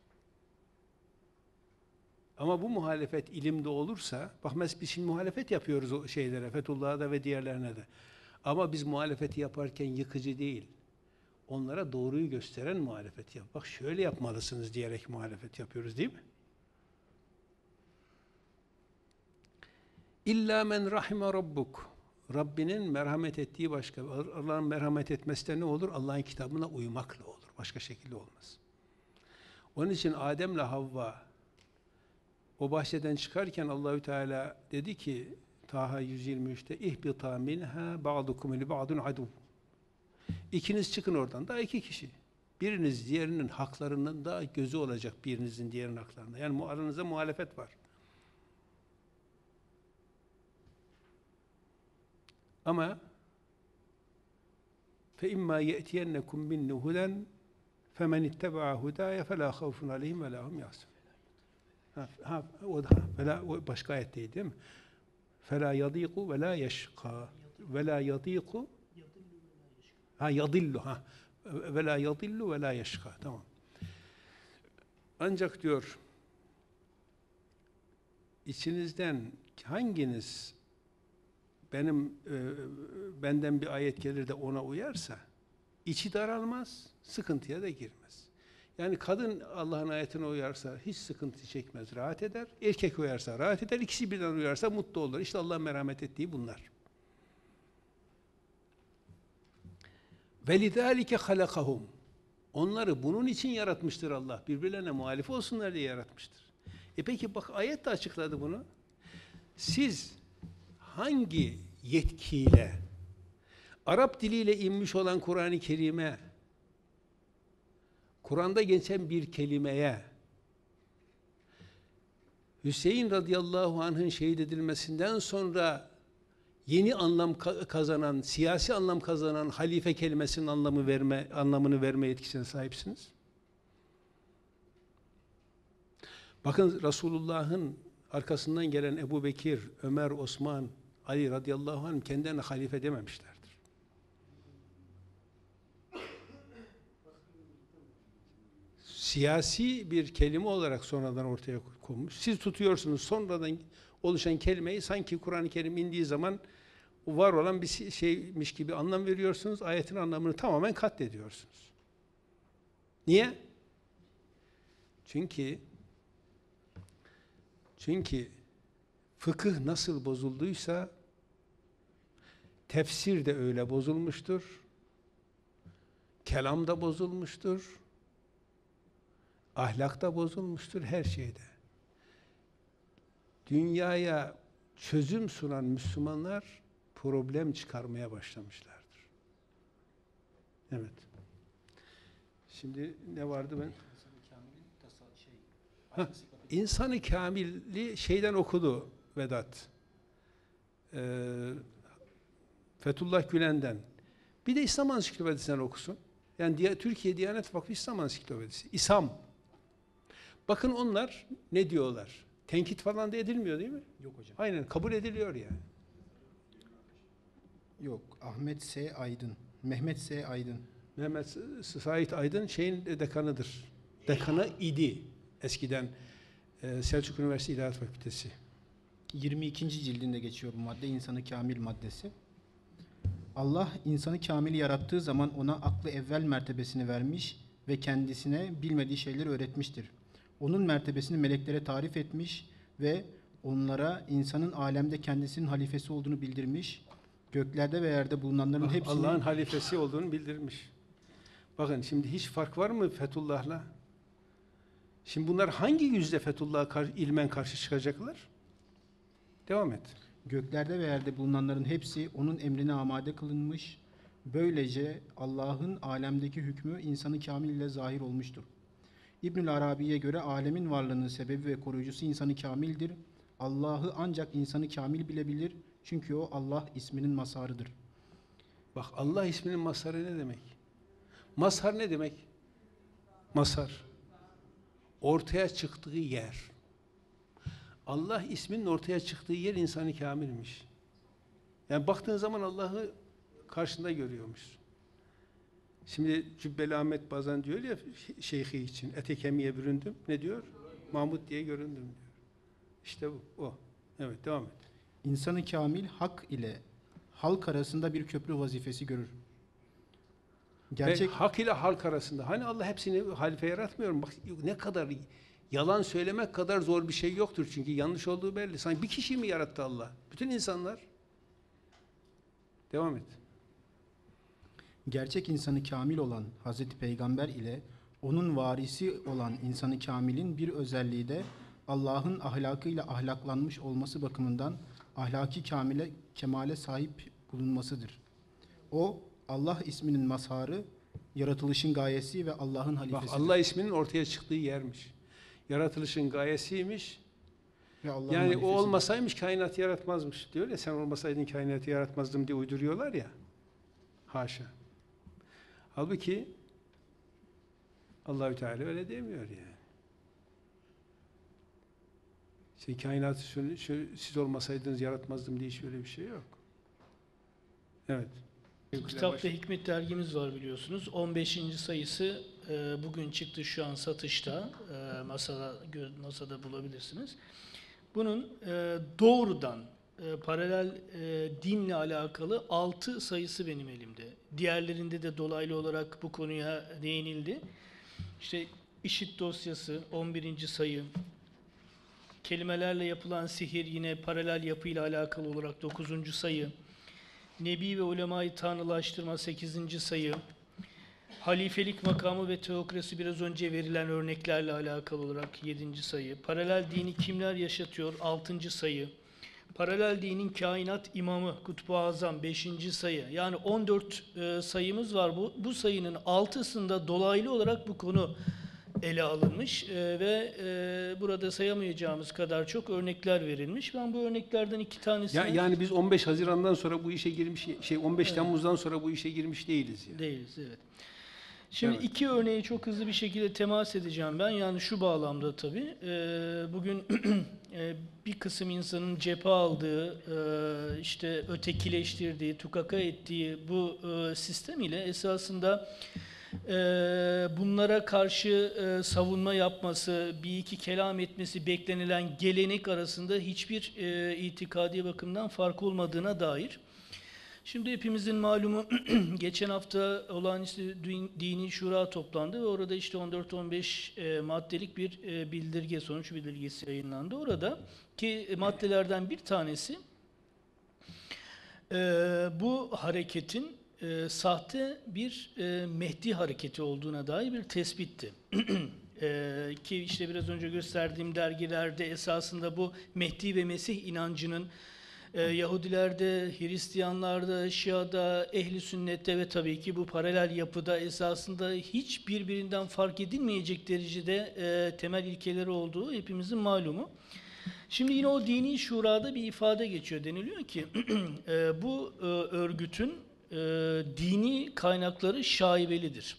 Ama bu muhalefet ilimde olursa, bak mesela biz şimdi muhalefet yapıyoruz o şeylere, Fethullah'a da ve diğerlerine de. Ama biz muhalefeti yaparken yıkıcı değil, onlara doğruyu gösteren muhalefet yap. Bak şöyle yapmalısınız diyerek muhalefet yapıyoruz, değil mi? İlla men rahime rabbuk. Rabbinin merhamet ettiği başka, Allah'ın merhamet etmesi de ne olur? Allah'ın kitabına uymakla olur. Başka şekilde olmaz. Onun için Adem'le Havva o bahçeden çıkarken Allahü Teala dedi ki Taha 123'te ihbita minha ba'dukum li ba'dun adu. İkiniz çıkın oradan. Daha iki kişi. Biriniz diğerinin haklarının daha gözü olacak, birinizin diğerinin haklarında. Yani aranızda muhalefet var. Ama fe imma ye'tiyennekum minni huden femen itteba'a hudaya fela havfun aleyhim ve lahum yahzun. O başka ayetteydi, değil mi? Fela yadiku ve la yeşqa ve la yadiku yadillu ve la yadillu ve la yeşqa. Tamam. Ancak diyor içinizden hanginiz benden bir ayet gelir de ona uyarsa içi daralmaz, sıkıntıya da girmez. Yani kadın Allah'ın ayetine uyarsa hiç sıkıntı çekmez, rahat eder. Erkek uyarsa rahat eder. İkisi birden uyarsa mutlu olur. İşte Allah'ın merhamet ettiği bunlar. وَلِذَٰلِكَ خَلَقَهُمْ. Onları bunun için yaratmıştır Allah. Birbirlerine muhalif olsunlar diye yaratmıştır. Peki bak ayet de açıkladı bunu. Siz hangi yetkiyle Arap diliyle inmiş olan Kur'an-ı Kerim'e, Kur'an'da geçen bir kelimeye, Hüseyin radıyallahu anh'ın şehit edilmesinden sonra yeni anlam kazanan, siyasi anlam kazanan halife kelimesinin anlamını verme yetkisine sahipsiniz? Bakın Resulullah'ın arkasından gelen Ebu Bekir, Ömer, Osman, Ali radıyallahu anh kendilerine halife dememişlerdir. Siyasi bir kelime olarak sonradan ortaya konmuş. Siz tutuyorsunuz sonradan oluşan kelimeyi sanki Kur'an-ı Kerim indiği zaman var olan bir şeymiş gibi anlam veriyorsunuz. Ayetin anlamını tamamen katlediyorsunuz. Niye? Çünkü fıkıh nasıl bozulduysa tefsir de öyle bozulmuştur. Kelam da bozulmuştur. Ahlak da bozulmuştur, her şeyde. Dünyaya çözüm sunan Müslümanlar problem çıkarmaya başlamışlardır. Evet. Şimdi ne vardı ben? İnsan-ı Kamil'i şeyden okudu Vedat. Fethullah Gülen'den. Bir de İslam Ansiklopedisinden okusun. Yani Türkiye Diyanet Vakfı İslam Ansiklopedisi. İSAM. Bakın onlar ne diyorlar? Tenkit falan da edilmiyor değil mi? Yok hocam. Aynen kabul ediliyor yani. Yok. Ahmet S. Aydın. Mehmet S. Aydın. Mehmet Said Aydın şeyin dekanıdır. Dekanı idi eskiden. Selçuk Üniversitesi İlahiyat Fakültesi. 22. cildinde geçiyor bu madde. İnsanı Kamil maddesi. Allah insanı kamil yarattığı zaman ona aklı evvel mertebesini vermiş ve kendisine bilmediği şeyleri öğretmiştir. Onun mertebesini meleklere tarif etmiş ve onlara insanın alemde kendisinin halifesi olduğunu bildirmiş. Göklerde ve yerde bulunanların hepsini Allah'ın halifesi olduğunu bildirmiş. Bakın şimdi hiç fark var mı Fethullah'la? Şimdi bunlar hangi yüzde Fethullah'a ilmen karşı çıkacaklar? Devam et. göklerde ve yerde bulunanların hepsi onun emrine amade kılınmış Böylece Allah'ın alemdeki hükmü insanı kamil ile zahir olmuştur. İbnül Arabi'ye göre alemin varlığının sebebi ve koruyucusu insanı kamildir. Allah'ı ancak insanı kamil bilebilir. Çünkü o Allah isminin mazharıdır. Bak, Allah isminin mazharı ne demek? Mazhar ne demek? Mazhar. Ortaya çıktığı yer. Allah isminin ortaya çıktığı yer insanı kamilmiş. Yani baktığın zaman Allah'ı karşında görüyormuşsun. Şimdi Cübbeli Ahmet bazen diyor ya şeyhi için, ete kemiğe büründüm. Ne diyor? Mahmud diye göründüm diyor. İşte bu, o. Evet, devam et. İnsanı kamil hak ile halk arasında bir köprü vazifesi görür. Gerçek Ve hak ile halk arasında. Hani Allah hepsini halife yaratmıyor mu? Bak ne kadar yalan söylemek kadar zor bir şey yoktur. Çünkü yanlış olduğu belli. Sanki bir kişi mi yarattı Allah? Bütün insanlar. Devam et. Gerçek insanı kamil olan Hazreti Peygamber ile onun varisi olan insanı kamilin bir özelliği de Allah'ın ahlakıyla ahlaklanmış olması bakımından ahlaki kemale sahip bulunmasıdır. O Allah isminin mazharı, yaratılışın gayesi ve Allah'ın Bak, halifesidir. Allah isminin ortaya çıktığı yermiş. Yaratılışın gayesiymiş. Ve Allah'ın Yani o halifesidir. olmasaymış kainatı yaratmazmış diyor ya, sen olmasaydın kainatı yaratmazdım diye uyduruyorlar ya. Haşa. Halbuki Allahü Teala öyle demiyor yani. Şey, kainatı siz olmasaydınız yaratmazdım diye hiç öyle bir şey yok. Evet. Kitap ve Hikmet dergimiz var biliyorsunuz. 15. sayısı bugün çıktı, şu an satışta. Masada bulabilirsiniz. Bunun doğrudan paralel dinle alakalı 6 sayısı benim elimde. Diğerlerinde de dolaylı olarak bu konuya değinildi. İşte IŞİD dosyası 11. sayı. Kelimelerle yapılan sihir yine paralel yapıyla alakalı olarak 9. sayı. Nebi ve ulemayı tanrılaştırma 8. sayı. Halifelik makamı ve teokrasi biraz önce verilen örneklerle alakalı olarak 7. sayı. Paralel dini kimler yaşatıyor 6. sayı. Paralel dinin kainat imamı Kutbu Azam 5. sayı. Yani 14 sayımız var. Bu sayının 6'sında dolaylı olarak bu konu ele alınmış ve burada sayamayacağımız kadar çok örnekler verilmiş. Ben bu örneklerden 2 tanesini... Yani biz 15 Haziran'dan sonra bu işe girmiş, 15 Temmuz'dan sonra bu işe girmiş değiliz yani. Değiliz, evet. Şimdi Evet. 2 örneği çok hızlı bir şekilde temas edeceğim ben. Yani şu bağlamda tabii. Bugün bir kısım insanın cephe aldığı, işte ötekileştirdiği, tukaka ettiği bu sistem ile esasında bunlara karşı savunma yapması, bir iki kelam etmesi beklenilen gelenek arasında hiçbir itikadi bakımdan fark olmadığına dair. Şimdi hepimizin malumu geçen hafta olağanüstü dini şura toplandı ve orada işte 14-15 maddelik bir bildirge, sonuç bildirgesi yayınlandı. Orada ki maddelerden bir tanesi bu hareketin sahte bir Mehdi hareketi olduğuna dair bir tespitti. Ki işte biraz önce gösterdiğim dergilerde esasında bu Mehdi ve Mesih inancının Yahudilerde, Hristiyanlarda, Şia'da, Ehli Sünnet'te ve tabii ki bu paralel yapıda esasında hiç birbirinden fark edilmeyecek derecede temel ilkeleri olduğu hepimizin malumu. Şimdi yine o dini şurada bir ifade geçiyor. Deniliyor ki bu örgütün dini kaynakları şaibelidir.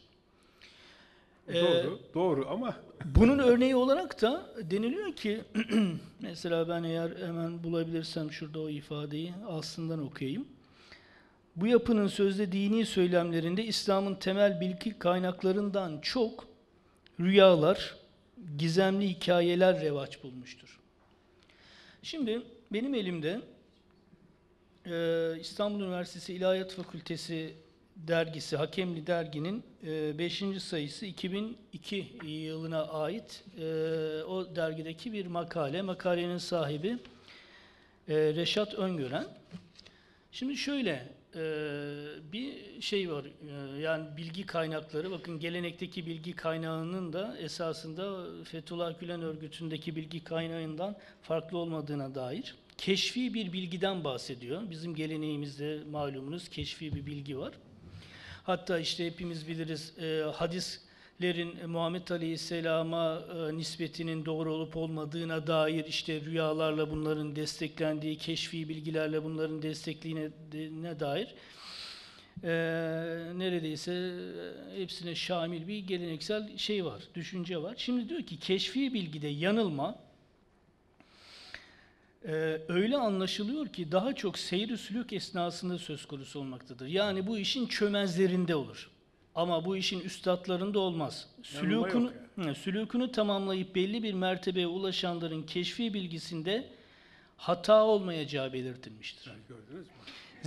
Doğru ama Bunun örneği olarak da deniliyor ki mesela ben eğer hemen bulabilirsem şurada o ifadeyi aslından okuyayım. Bu yapının sözde dini söylemlerinde İslam'ın temel bilgi kaynaklarından çok rüyalar, gizemli hikayeler revaç bulmuştur. Şimdi benim elimde İstanbul Üniversitesi İlahiyat Fakültesi dergisi, Hakemli derginin 5. sayısı 2002 yılına ait o dergideki bir makale. Makalenin sahibi Reşat Öngören. Şimdi şöyle bir şey var, yani bilgi kaynakları, bakın gelenekteki bilgi kaynağının da esasında Fethullah Gülen örgütündeki bilgi kaynağından farklı olmadığına dair keşfi bir bilgiden bahsediyor. Bizim geleneğimizde malumunuz keşfi bir bilgi var. Hatta işte hepimiz biliriz hadislerin Muhammed Aleyhisselam'a nispetinin doğru olup olmadığına dair işte rüyalarla bunların desteklendiği, keşfi bilgilerle bunların destekliğine dair neredeyse hepsine şamil bir geleneksel şey var, düşünce var. Şimdi diyor ki keşfi bilgide yanılma öyle anlaşılıyor ki daha çok seyr-i sülük esnasında söz konusu olmaktadır. Yani bu işin çömezlerinde olur. Ama bu işin üstadlarında olmaz. Sülûkunu tamamlayıp belli bir mertebeye ulaşanların keşfi bilgisinde hata olmayacağı belirtilmiştir. Gördünüz mü?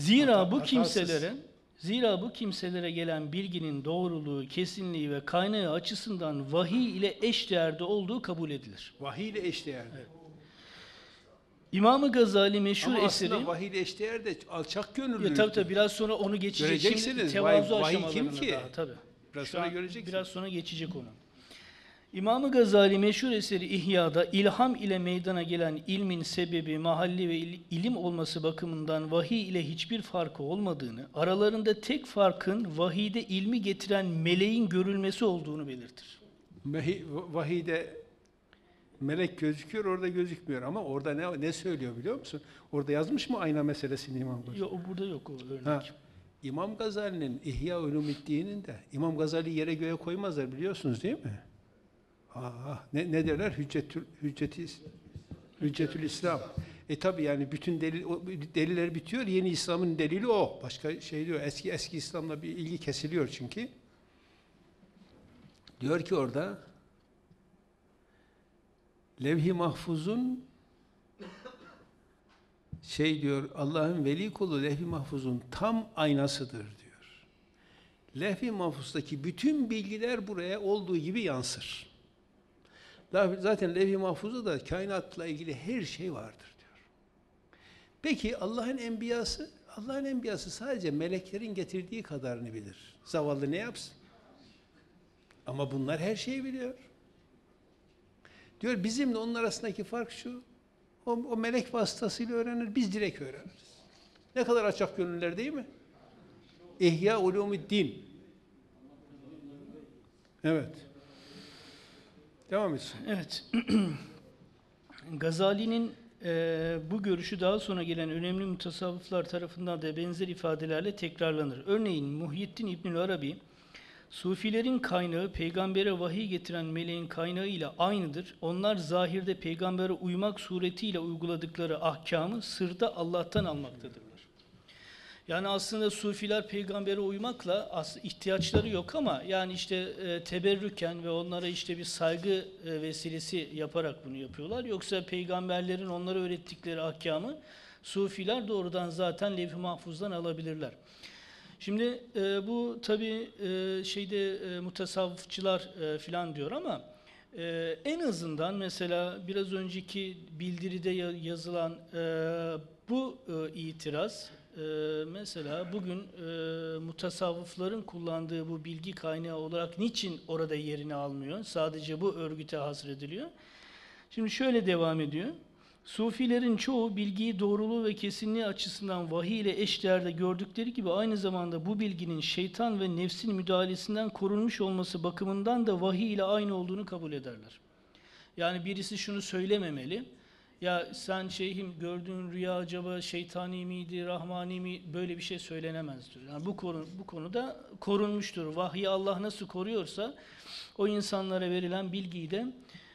Zira bu kimselere gelen bilginin doğruluğu, kesinliği ve kaynağı açısından vahiy ile eşdeğerde olduğu kabul edilir. Vahiy ile eşdeğer. Evet. İmam-ı Gazali meşhur Ama eseri... aslında vahiy ile eşdeğer de alçak gönüllülük. Tabii biraz sonra onu geçecek. Göreceksiniz. Şimdi tevazu Vahiy aşamalarına kim ki? daha tabii. Biraz sonra göreceksiniz. Biraz sonra geçecek onu. İmam-ı Gazali meşhur eseri İhya'da ilham ile meydana gelen ilmin sebebi, mahalli ve ilim olması bakımından vahiy ile hiçbir farkı olmadığını, aralarında tek farkın vahiyde ilmi getiren meleğin görülmesi olduğunu belirtir. Vahiyde melek gözüküyor, orada gözükmüyor ama orada ne söylüyor biliyor musun? Orada yazmış mı ayna meselesini İmam Gazali? Yok, burada yok o örnek. Ha, İmam Gazali'nin İhya Ulumuddin'in de İmam Gazali'yi yere göğe koymazlar biliyorsunuz değil mi? Ne derler? Hüccetül İslam. Tabi yani bütün deliller bitiyor. Yeni İslam'ın delili o. Başka şey diyor. Eski İslam'la bir ilgi kesiliyor çünkü. Diyor ki orada Levh-i Mahfuz'un diyor Allah'ın veli kulu Levh-i Mahfuz'un tam aynasıdır diyor. Levh-i Mahfuz'daki bütün bilgiler buraya olduğu gibi yansır. Zaten Levh-i Mahfuz'da da kainatla ilgili her şey vardır diyor. Peki Allah'ın enbiyası sadece meleklerin getirdiği kadarını bilir. Zavallı ne yapsın? Ama bunlar her şeyi biliyor. Diyor bizimle onun arasındaki fark şu, o melek vasıtasıyla öğrenir, biz direkt öğreniriz. Ne kadar açık gönüller değil mi? İhya Ulumuddin. Evet. Devam etsin. Evet. Gazali'nin bu görüşü daha sonra gelen önemli mutasavvıflar tarafından da benzer ifadelerle tekrarlanır. Örneğin Muhyiddin İbnül Arabi, Sufilerin kaynağı peygambere vahiy getiren meleğin kaynağı ile aynıdır. Onlar zahirde peygambere uymak suretiyle uyguladıkları ahkamı sırda Allah'tan almaktadırlar. Yani aslında Sufiler peygambere uymakla ihtiyaçları yok ama yani işte teberrüken ve onlara işte bir saygı vesilesi yaparak bunu yapıyorlar. Yoksa peygamberlerin onlara öğrettikleri ahkamı Sufiler doğrudan zaten Levh-i Mahfuz'dan alabilirler. Şimdi bu tabii mutasavvıfçılar filan diyor ama en azından mesela biraz önceki bildiride yazılan bu itiraz mesela bugün mutasavvıfların kullandığı bu bilgi kaynağı olarak niçin orada yerini almıyor? Sadece bu örgüte hasrediliyor. Şimdi şöyle devam ediyor. Sufilerin çoğu bilgiyi doğruluğu ve kesinliği açısından vahiy ile eşdeğerde gördükleri gibi aynı zamanda bu bilginin şeytan ve nefsin müdahalesinden korunmuş olması bakımından da vahiy ile aynı olduğunu kabul ederler. Yani birisi şunu söylememeli. Ya sen şeyhim gördüğün rüya acaba şeytani miydi, rahmani mi? Böyle bir şey söylenemez diyor. Yani bu konuda korunmuştur. Vahyi Allah nasıl koruyorsa o insanlara verilen bilgiyi de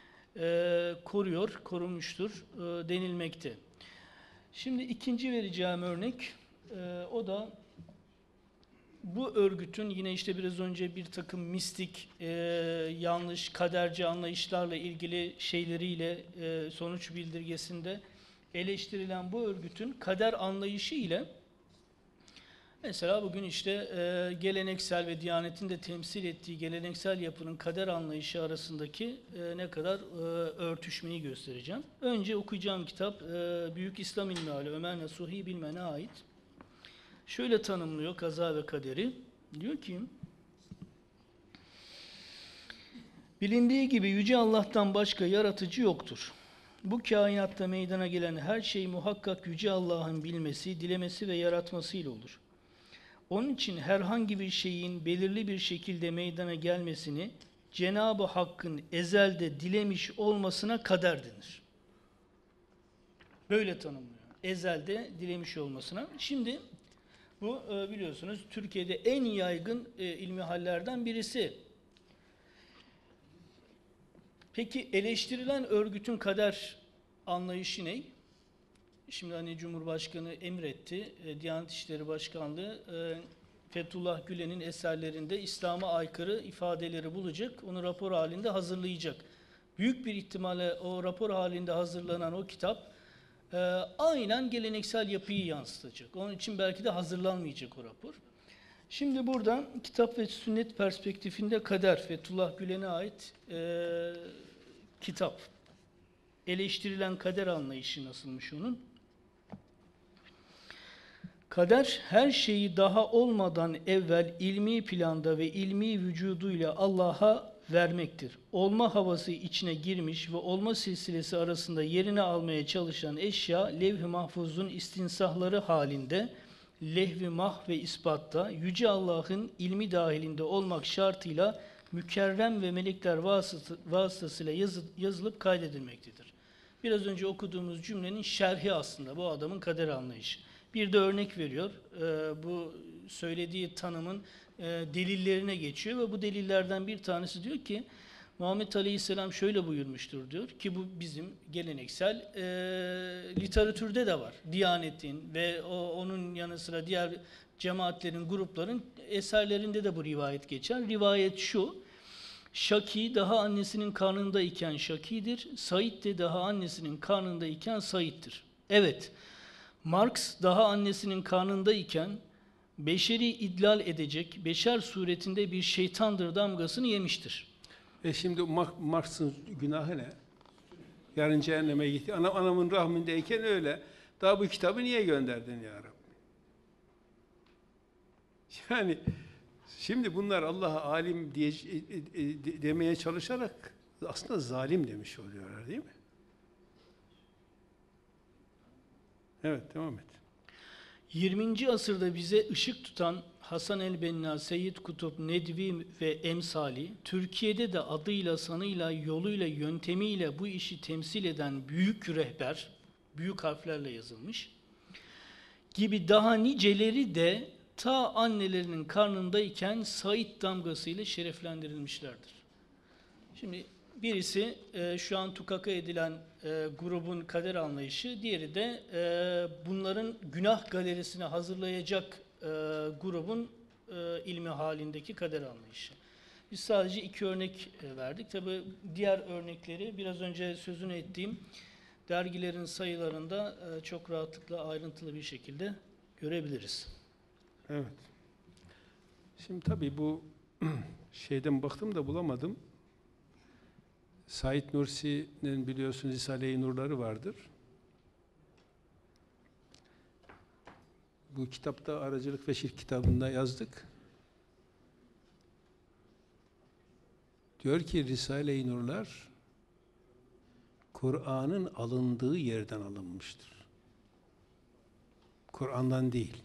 korunmuştur denilmekte. Şimdi ikinci vereceğim örnek, o da bu örgütün yine işte biraz önce bir takım mistik, yanlış, kaderci anlayışlarla ilgili şeyleriyle sonuç bildirgesinde eleştirilen bu örgütün kader anlayışı ile mesela bugün işte geleneksel ve Diyanet'in de temsil ettiği geleneksel yapının kader anlayışı arasındaki ne kadar örtüşmeyi göstereceğim. Önce okuyacağım kitap Büyük İslam İlmihali Ömer Nasuhi Bilmen'e ait. Şöyle tanımlıyor kaza ve kaderi. Diyor ki, bilindiği gibi Yüce Allah'tan başka yaratıcı yoktur. Bu kainatta meydana gelen her şey muhakkak Yüce Allah'ın bilmesi, dilemesi ve yaratmasıyla olur. Onun için herhangi bir şeyin belirli bir şekilde meydana gelmesini Cenab-ı Hakk'ın ezelde dilemiş olmasına kader denir. Böyle tanımlıyor. Ezelde dilemiş olmasına. Şimdi bu biliyorsunuz Türkiye'de en yaygın ilmihallerden birisi. Peki eleştirilen örgütün kader anlayışı ne? Şimdi hani Cumhurbaşkanı emretti, Diyanet İşleri Başkanlığı Fethullah Gülen'in eserlerinde İslam'a aykırı ifadeleri bulacak, onu rapor halinde hazırlayacak. Büyük bir ihtimalle o rapor halinde hazırlanan o kitap aynen geleneksel yapıyı yansıtacak. Onun için belki de hazırlanmayacak o rapor. Şimdi burada kitap ve sünnet perspektifinde kader, Fethullah Gülen'e ait kitap. Eleştirilen kader anlayışı nasılmış onun? Kader her şeyi daha olmadan evvel ilmi planda ve ilmi vücuduyla Allah'a vermektir. Olma havası içine girmiş ve olma silsilesi arasında yerini almaya çalışan eşya levh-i mahfuzun istinsahları halinde lehv-i mah ve ispatta Yüce Allah'ın ilmi dahilinde olmak şartıyla mükerrem ve melekler vasıtasıyla yazılıp kaydedilmektedir. Biraz önce okuduğumuz cümlenin şerhi aslında bu adamın kader anlayışı. Bir de örnek veriyor. Bu söylediği tanımın delillerine geçiyor ve bu delillerden bir tanesi diyor ki Muhammed Aleyhisselam şöyle buyurmuştur diyor ki bu bizim geleneksel literatürde de var. Diyanet'in ve onun yanı sıra diğer cemaatlerin, grupların eserlerinde de bu rivayet geçer. Rivayet şu: Şaki daha annesinin karnındayken Şaki'dir, Said de daha annesinin karnındayken Said'dir. Evet, Marx daha annesinin karnındayken beşeri idlal edecek, beşer suretinde bir şeytandır damgasını yemiştir. Şimdi Marx'ın günahı ne? Yarın cehenneme gitti. Anamın rahmindeyken öyle. Daha bu kitabı niye gönderdin ya Rabbi? Yani şimdi bunlar Allah'a alim diye demeye çalışarak aslında zalim demiş oluyorlar değil mi? Evet, devam et. 20. asırda bize ışık tutan Hasan el-Benna, Seyyid Kutup, Nedvi ve emsali, Türkiye'de de adıyla, sanıyla, yoluyla, yöntemiyle bu işi temsil eden büyük rehber, büyük harflerle yazılmış, gibi daha niceleri de ta annelerinin karnındayken Said damgasıyla şereflendirilmişlerdir. Şimdi birisi şu an tukaka edilen grubun kader anlayışı, diğeri de bunların günah galerisini hazırlayacak grubun ilmi halindeki kader anlayışı. Biz sadece iki örnek verdik. Tabi diğer örnekleri biraz önce sözünü ettiğim dergilerin sayılarında çok rahatlıkla ayrıntılı bir şekilde görebiliriz. Evet. Şimdi tabii bu şeyden baktım da bulamadım. Said Nursi'nin biliyorsunuz Risale-i Nurları vardır. Bu kitapta Aracılık ve Şirk kitabında yazdık. Diyor ki Risale-i Nurlar Kur'an'ın alındığı yerden alınmıştır. Kur'an'dan değil.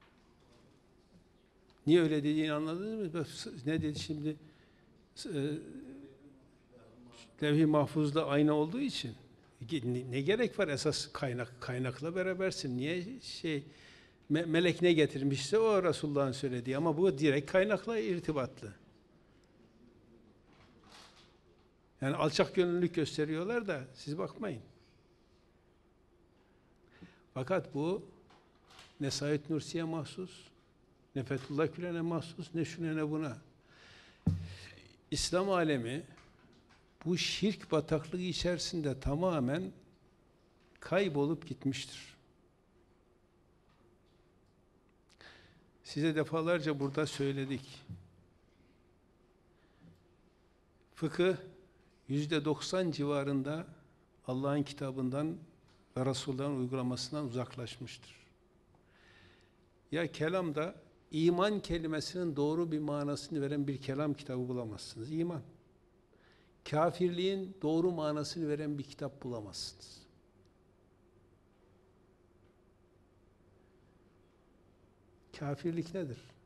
Niye öyle dediğini anladınız mı? Ne dedi şimdi? Levh-i Mahfuz'da aynı olduğu için ne gerek var esas kaynakla berabersin. Niye melek ne getirmişse o Resulullah'ın söylediği ama bu direkt kaynakla irtibatlı. Yani alçak gönüllülük gösteriyorlar da siz bakmayın. Fakat bu ne Said Nursi'ye mahsus, ne Fethullah Gülen'e mahsus, ne şuna ne buna. İslam alemi bu şirk bataklığı içerisinde tamamen kaybolup gitmiştir. Size defalarca burada söyledik. Fıkıh %90 civarında Allah'ın kitabından ve Resulullah'ın uygulamasından uzaklaşmıştır. Ya kelamda iman kelimesinin doğru bir manasını veren bir kelam kitabı bulamazsınız. İman. Kafirliğin doğru manasını veren bir kitap bulamazsınız. Kafirlik nedir?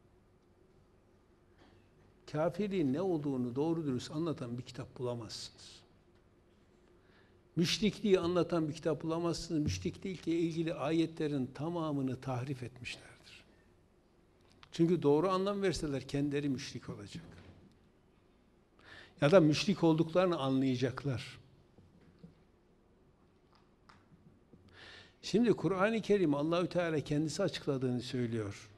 kafirliğin ne olduğunu doğru dürüst anlatan bir kitap bulamazsınız. Müşrikliği anlatan bir kitap bulamazsınız. Müşriklikle ilgili ayetlerin tamamını tahrif etmişlerdir. Çünkü doğru anlam verseler kendileri müşrik olacak. Ya da müşrik olduklarını anlayacaklar. Şimdi Kur'an-ı Kerim Allahü Teala kendisi açıkladığını söylüyor.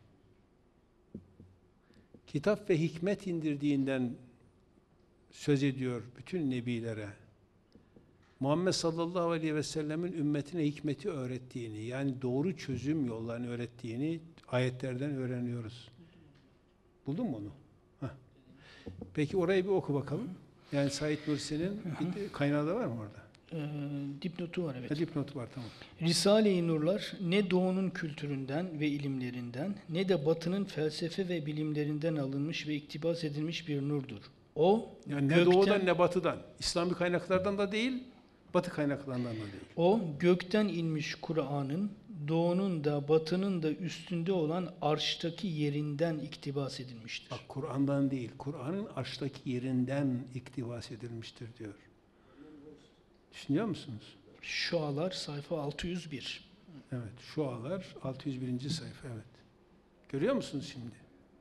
Kitap ve hikmet indirdiğinden söz ediyor bütün nebilere. Muhammed sallallahu aleyhi ve sellemin ümmetine hikmeti öğrettiğini, yani doğru çözüm yollarını öğrettiğini ayetlerden öğreniyoruz. Buldun mu onu? Heh. Peki orayı bir oku bakalım. Yani Said Nursi'nin bir kaynağı da var mı orada? Dipnotu var, evet. Dipnotu var, tamam. Risale-i Nurlar ne doğunun kültüründen ve ilimlerinden ne de batının felsefe ve bilimlerinden alınmış ve iktibas edilmiş bir nurdur. O Yani ne doğudan ne batıdan, İslami kaynaklardan da değil, batı kaynaklarından da değil. O gökten inmiş Kur'an'ın doğunun da batının da üstünde olan arştaki yerinden iktibas edilmiştir. Bak, Kur'an'dan değil, Kur'an'ın arştaki yerinden iktibas edilmiştir diyor. Düşünüyor musunuz? Şualar sayfa 601. Evet, Şualar 601. sayfa, evet. Görüyor musunuz şimdi?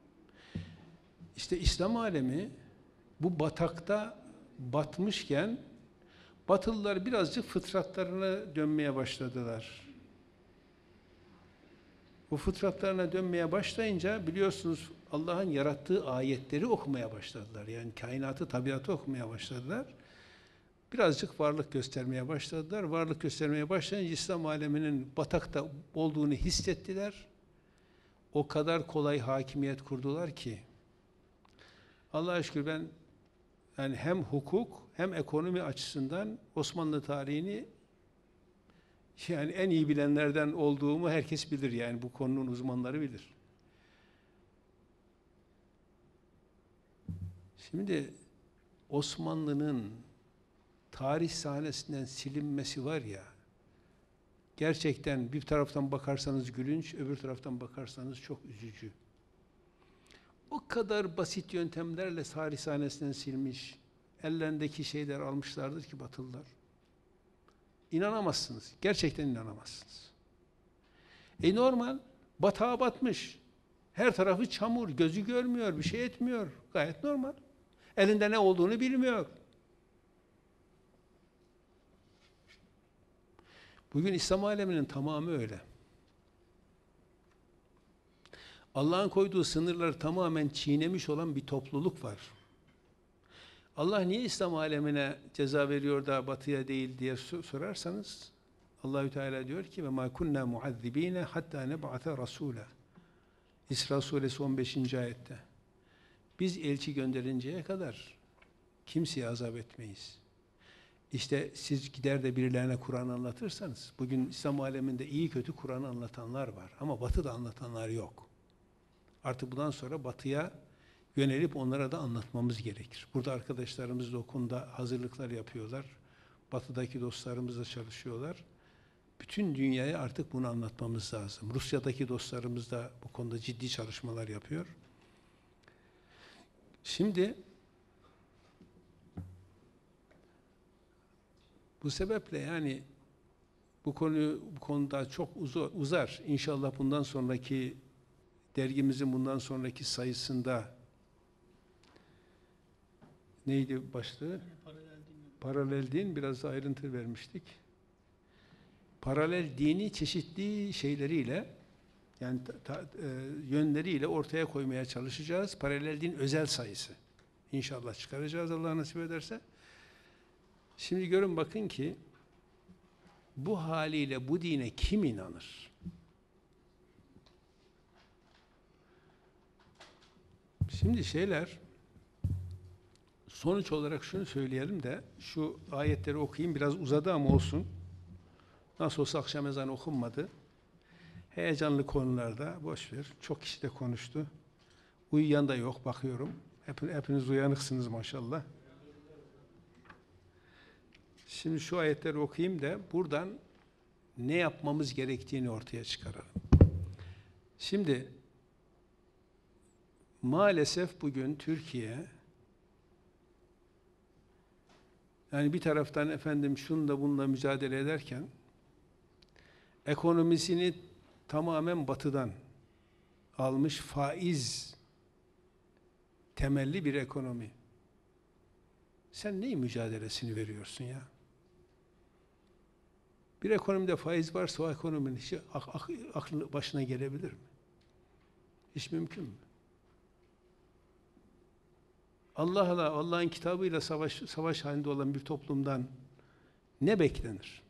İşte İslam alemi bu batakta batmışken Batılılar birazcık fıtratlarına dönmeye başladılar. Bu fıtratlarına dönmeye başlayınca biliyorsunuz Allah'ın yarattığı ayetleri okumaya başladılar. Yani kainatı, tabiatı okumaya başladılar. Birazcık varlık göstermeye başladılar. Varlık göstermeye başlayınca İslam aleminin batakta olduğunu hissettiler. O kadar kolay hakimiyet kurdular ki Allah'a şükür ben yani hem hukuk hem ekonomi açısından Osmanlı tarihini yani en iyi bilenlerden olduğumu herkes bilir, yani bu konunun uzmanları bilir. Şimdi Osmanlı'nın tarih sahnesinden silinmesi var ya, gerçekten bir taraftan bakarsanız gülünç, öbür taraftan bakarsanız çok üzücü. O kadar basit yöntemlerle tarih sahnesinden silmiş, ellerindeki şeyler almışlardır ki Batılılar. İnanamazsınız, gerçekten inanamazsınız. Normal, batağa batmış. Her tarafı çamur, gözü görmüyor, bir şey etmiyor. Gayet normal. Elinde ne olduğunu bilmiyor. Bugün İslam aleminin tamamı öyle. Allah'ın koyduğu sınırları tamamen çiğnemiş olan bir topluluk var. Allah niye İslam alemine ceza veriyor da batıya değil diye sorarsanız, Allahü Teala diyor ki ve ma kunna muazzibine hatta neb'ate rasula. İsra suresi 15. ayette. Biz elçi gönderinceye kadar kimseye azap etmeyiz. İşte siz gider de birilerine Kur'an anlatırsanız, bugün İslam aleminde iyi kötü Kur'an anlatanlar var ama batıda anlatanlar yok. Artık bundan sonra batıya yönelip onlara da anlatmamız gerekir. Burada arkadaşlarımız da o konuda hazırlıklar yapıyorlar. Batıdaki dostlarımız da çalışıyorlar. Bütün dünyaya artık bunu anlatmamız lazım. Rusya'daki dostlarımız da bu konuda ciddi çalışmalar yapıyor. Şimdi bu sebeple yani bu konuda çok uzar. İnşallah bundan sonraki dergimizin bundan sonraki sayısında neydi başlığı? Paralel din, biraz da ayrıntı vermiştik. Paralel dini çeşitli şeyleriyle, yani yönleriyle ortaya koymaya çalışacağız. Paralel din özel sayısı. İnşallah çıkaracağız Allah nasip ederse. Şimdi görün bakın ki bu haliyle bu dine kim inanır? Şimdi sonuç olarak şunu söyleyelim de şu ayetleri okuyayım, biraz uzadı ama olsun. Nasıl olsa akşam ezanı okunmadı. Heyecanlı konularda boş ver. Çok kişi de konuştu. Uyuyan da yok bakıyorum. Hepiniz uyanıksınız maşallah. Şimdi şu ayetleri okuyayım da buradan ne yapmamız gerektiğini ortaya çıkaralım. Şimdi Maalesef bugün Türkiye, yani bir taraftan efendim şunla bununla mücadele ederken, ekonomisini tamamen batıdan almış, faiz temelli bir ekonomi. Sen neyin mücadelesini veriyorsun ya? Bir ekonomide faiz varsa o ekonominin hiç aklı başına gelebilir mi? Hiç mümkün mü? Allah'ın kitabıyla savaş halinde olan bir toplumdan ne beklenir?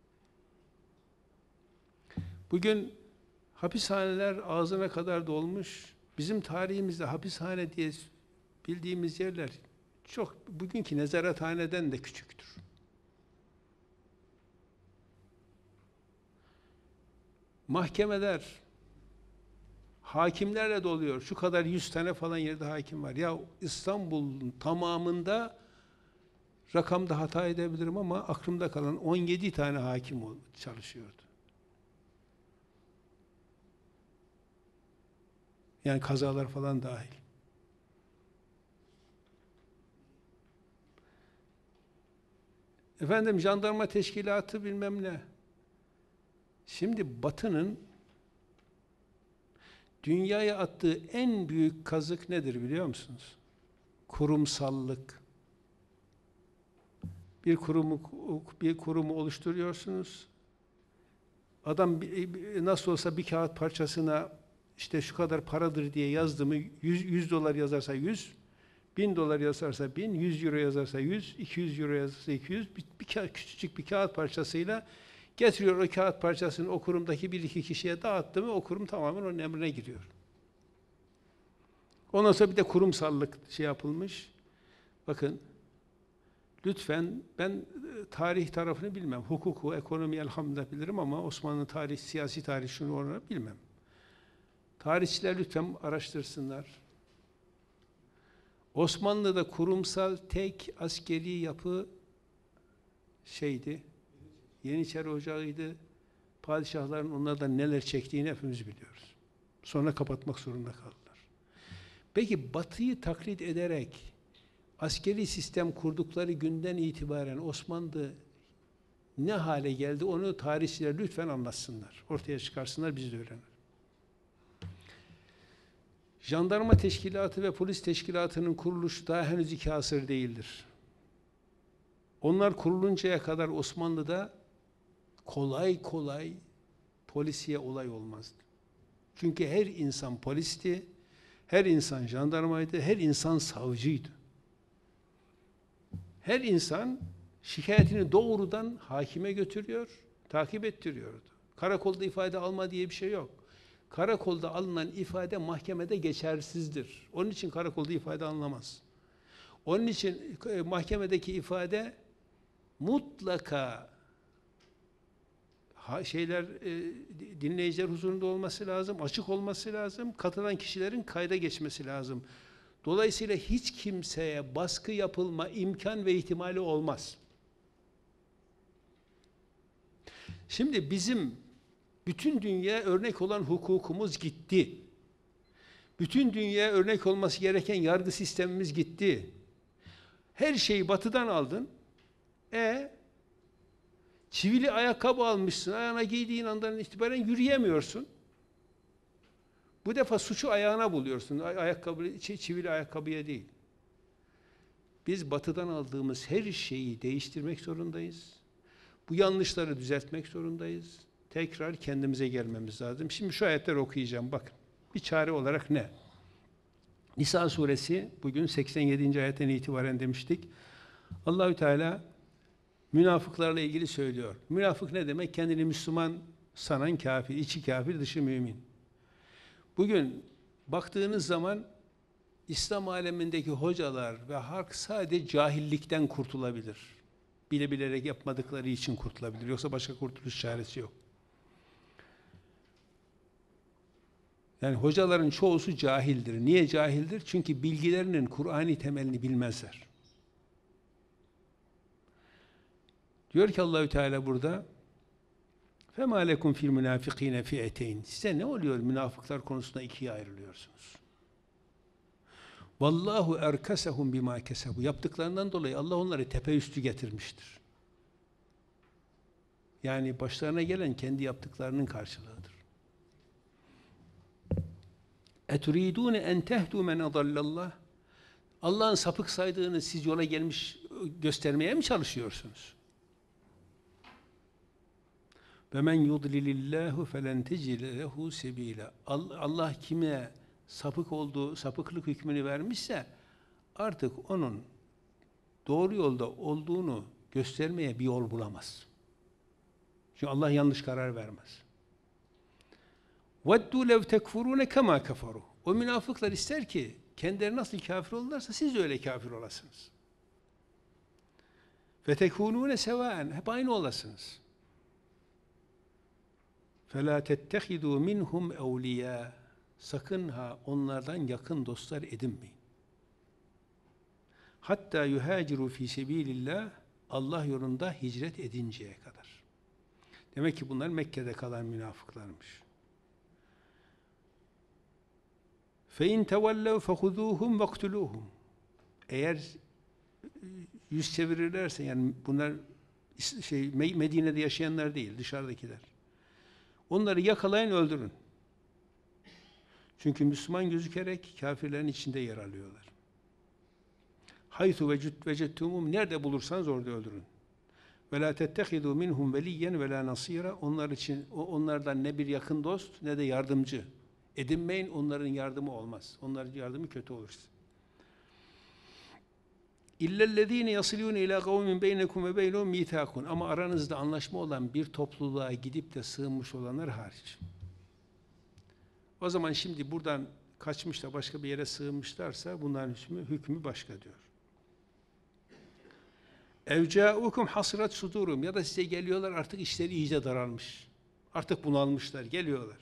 Bugün hapishaneler ağzına kadar dolmuş. Bizim tarihimizde hapishane diye bildiğimiz yerler çok bugünkü nezarethaneden de küçüktür. Mahkemeler hakimlerle doluyor. Şu kadar 100 tane falan yerde hakim var. Ya İstanbul'un tamamında rakamda hata edebilirim ama aklımda kalan 17 tane hakim çalışıyordu. Yani kazalar falan dahil. Efendim jandarma teşkilatı bilmem ne. Şimdi Batı'nın dünyaya attığı en büyük kazık nedir biliyor musunuz? Kurumsallık. Bir kurumu oluşturuyorsunuz. Adam nasıl olsa bir kağıt parçasına işte şu kadar paradır diye yazdı mı 100 dolar yazarsa 100, 1000 dolar yazarsa 1000, 100 euro yazarsa 100, 200 euro yazarsa 200, küçücük bir kağıt parçasıyla getiriyor o kağıt parçasını o kurumdaki bir iki kişiye dağıttı mı o kurum tamamen onun emrine giriyor. Ondan sonra bir de kurumsallık yapılmış. Bakın lütfen ben tarih tarafını bilmem. Hukuku, ekonomi elhamdülillah bilirim ama Osmanlı tarih, siyasi tarih şunu onu bilmem. Tarihçiler lütfen araştırsınlar. Osmanlı'da kurumsal tek askeri yapı Yeniçeri Ocağı'ydı. Padişahların onlardan neler çektiğini hepimiz biliyoruz. Sonra kapatmak zorunda kaldılar. Peki Batı'yı taklit ederek askeri sistem kurdukları günden itibaren Osmanlı ne hale geldi onu tarihçiler lütfen anlatsınlar. Ortaya çıkarsınlar, biz de öğrenelim. Jandarma teşkilatı ve polis teşkilatının kuruluşu daha henüz 2 asır değildir. Onlar kuruluncaya kadar Osmanlı'da kolay kolay polisiye olay olmazdı. Çünkü her insan polisti, her insan jandarmaydı, her insan savcıydı. Her insan şikayetini doğrudan hakime götürüyor, takip ettiriyordu. Karakolda ifade alma diye bir şey yok. Karakolda alınan ifade mahkemede geçersizdir. Onun için karakolda ifade alınamaz. Onun için mahkemedeki ifade mutlaka dinleyiciler huzurunda olması lazım, açık olması lazım, katılan kişilerin kayda geçmesi lazım. Dolayısıyla hiç kimseye baskı yapılma imkan ve ihtimali olmaz. Şimdi bizim bütün dünyaya örnek olan hukukumuz gitti. Bütün dünyaya örnek olması gereken yargı sistemimiz gitti. Her şeyi batıdan aldın. Çivili ayakkabı almışsın. Ayağına giydiğin andan itibaren yürüyemiyorsun. Bu defa suçu ayağına buluyorsun. Çivili ayakkabıya değil. Biz batıdan aldığımız her şeyi değiştirmek zorundayız. Bu yanlışları düzeltmek zorundayız. Tekrar kendimize gelmemiz lazım. Şimdi şu ayetleri okuyacağım. Bakın. Bir çare olarak ne? Nisa suresi bugün 87. ayetten itibaren demiştik. Allahü Teala münafıklarla ilgili söylüyor. Münafık ne demek? Kendini Müslüman sanan kafir, içi kafir, dışı mümin. Bugün baktığınız zaman İslam alemindeki hocalar ve halk sadece cahillikten kurtulabilir. Bilerek yapmadıkları için kurtulabilir. Yoksa başka kurtuluş çaresi yok. Yani hocaların çoğusu cahildir. Niye cahildir? Çünkü bilgilerinin Kur'ani temelini bilmezler. Diyor ki Allahü Teala burada فَمَا لَكُمْ فِي الْمُنَافِقِينَ فِئَتَيْنِ Size ne oluyor münafıklar konusunda ikiye ayrılıyorsunuz? Vallahu erkasehum bima kesebu. Yaptıklarından dolayı Allah onları tepeüstü getirmiştir. Yani başlarına gelen kendi yaptıklarının karşılığıdır. Eturidune en tehdu men adallallah. Allah'ın sapık saydığını siz yola gelmiş göstermeye mi çalışıyorsunuz? Ve men yudlilillahu felen tecide lehu sebila. Allah kime sapıklık hükmünü vermişse artık onun doğru yolda olduğunu göstermeye bir yol bulamaz. Çünkü Allah yanlış karar vermez. وَدُّوا لَوْ تَكْفُرُونَ كَمَا كَفَرُوا. O münafıklar ister ki kendileri nasıl kafir olurlarsa siz de öyle kafir olasınız. وَتَكُونُونَ سَوَاءً. Hep aynı olasınız. فَلَا تَتَّخِذُوا مِنْهُمْ اَوْلِيَا. Sakın ha onlardan yakın dostlar edinmeyin. Hatta yuhaciru fi sebilillah. Allah yolunda hicret edinceye kadar. Demek ki bunlar Mekke'de kalan münafıklarmış. فَاِنْ تَوَلَّوْا فَخُذُوهُمْ وَاقْتُلُوهُمْ. Eğer yüz çevirirlerse, yani bunlar Medine'de yaşayanlar değil, dışarıdakiler. Onları yakalayın, öldürün. Çünkü Müslüman gözükerek kafirlerin içinde yer alıyorlar. Haythu vecettumum. Nerede bulursanız orada öldürün. Ve la tettehidu minhum veliyen ve la nasira. Onlar için onlardan ne bir yakın dost ne de yardımcı edinmeyin. Onların yardımı olmaz. Onların yardımı kötü olur. İllellezîne yasilûne ilâ kavmin beynekum ve beynehum mîthâkun. Ama aranızda anlaşma olan bir topluluğa gidip de sığınmış olanlar hariç. O zaman şimdi buradan kaçmış da başka bir yere sığınmışlarsa bunların hükmü başka diyor. Evcâukum hasret sudurum. Ya da size geliyorlar, artık işleri iyice daralmış. Artık bunalmışlar, geliyorlar.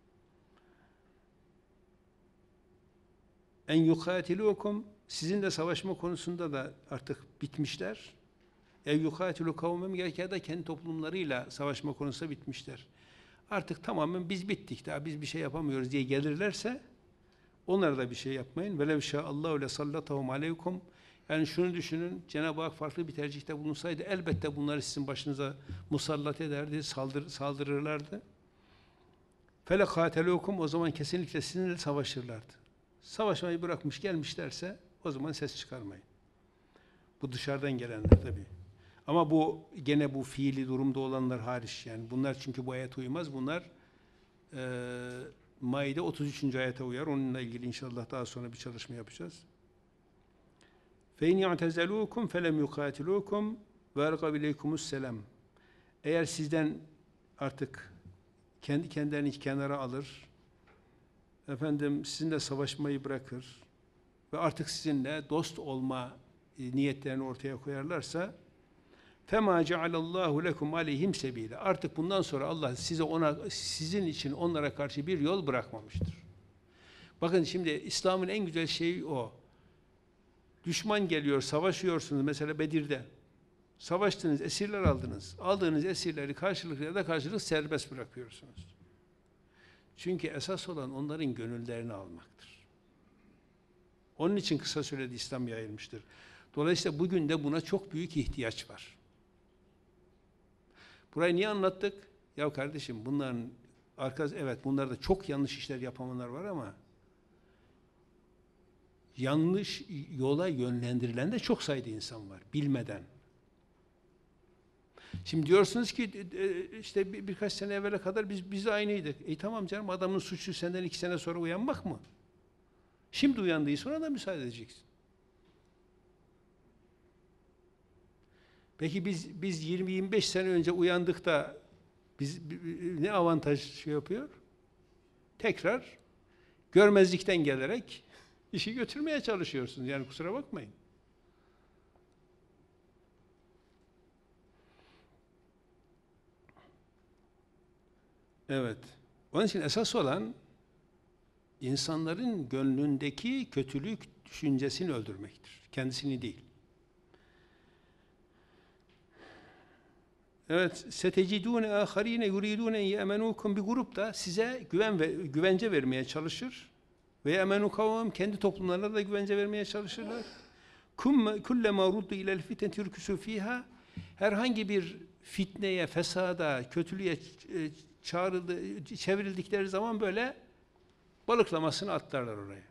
En yukatilukum. Sizinle savaşma konusunda da artık bitmişler. Ev yukatilu kavmem, ya da kendi toplumlarıyla savaşma konusunda bitmişler. Artık tamamen biz bittik, daha biz bir şey yapamıyoruz diye gelirlerse onlara da bir şey yapmayın. Velev şâallâhu le sallatahum aleykum. Yani şunu düşünün, Cenab-ı Hak farklı bir tercihte bulunsaydı elbette bunları sizin başınıza musallat ederdi, saldırırlardı. فَلَقَاتَلُوكُمْ. O zaman kesinlikle sizinle savaşırlardı. Savaşmayı bırakmış gelmişlerse o zaman ses çıkarmayın. Bu dışarıdan gelenler tabii. Ama bu gene bu fiili durumda olanlar hariç. Yani bunlar çünkü bu ayete uymaz. Bunlar Maide 33. ayete uyar. Onunla ilgili inşallah daha sonra bir çalışma yapacağız. فَاِنْ يَعْتَزَلُوكُمْ فَلَمْ يُقَاتِلُوكُمْ وَاَلْقَوْا اِلَيْكُمُ السَّلَامِ. Eğer sizden artık kendilerini kenara alır, sizinle savaşmayı bırakır ve artık sizinle dost olma niyetlerini ortaya koyarlarsa فَمَا جَعَلَ اللّٰهُ لَكُمْ عَلَيْهِمْ سَب۪يلًا. Artık bundan sonra Allah sizin için onlara karşı bir yol bırakmamıştır. Bakın şimdi İslam'ın en güzel şeyi o. Düşman geliyor, savaşıyorsunuz mesela Bedir'de. Savaştınız, esirler aldınız. Aldığınız esirleri karşılıklı ya da karşılık serbest bırakıyorsunuz. Çünkü esas olan onların gönüllerini almaktır. Onun için kısa sürede İslam yayılmıştır. Dolayısıyla bugün de buna çok büyük ihtiyaç var. Burayı niye anlattık? Ya kardeşim bunların evet bunlarda çok yanlış işler yapanlar var ama yanlış yola yönlendirilen de çok sayıda insan var bilmeden. Şimdi diyorsunuz ki işte birkaç sene evvele kadar biz aynıydık. Tamam canım, adamın suçu senden 2 sene sonra uyanmak mı? Şimdi uyandıysa ona da müsaade edeceksin. Peki biz 20-25 sene önce uyandık da biz ne avantaj şey yapıyor? Tekrar görmezlikten gelerek işi götürmeye çalışıyorsunuz. Yani kusura bakmayın. Evet. Onun için esas olan insanların gönlündeki kötülük düşüncesini öldürmektir. Kendisini değil. Evet, setecidûne âharîne yuridûne ye'menûkum. Bir grup da size güvence vermeye çalışır Ve yemenu kavmem, kendi toplumlarına da güvence vermeye çalışırlar. Kullema ruddu ilel fitneti yurkusu fiha, herhangi bir fitneye, fesada, kötülüğe çevrildikleri zaman böyle balıklamasını atlarlar oraya.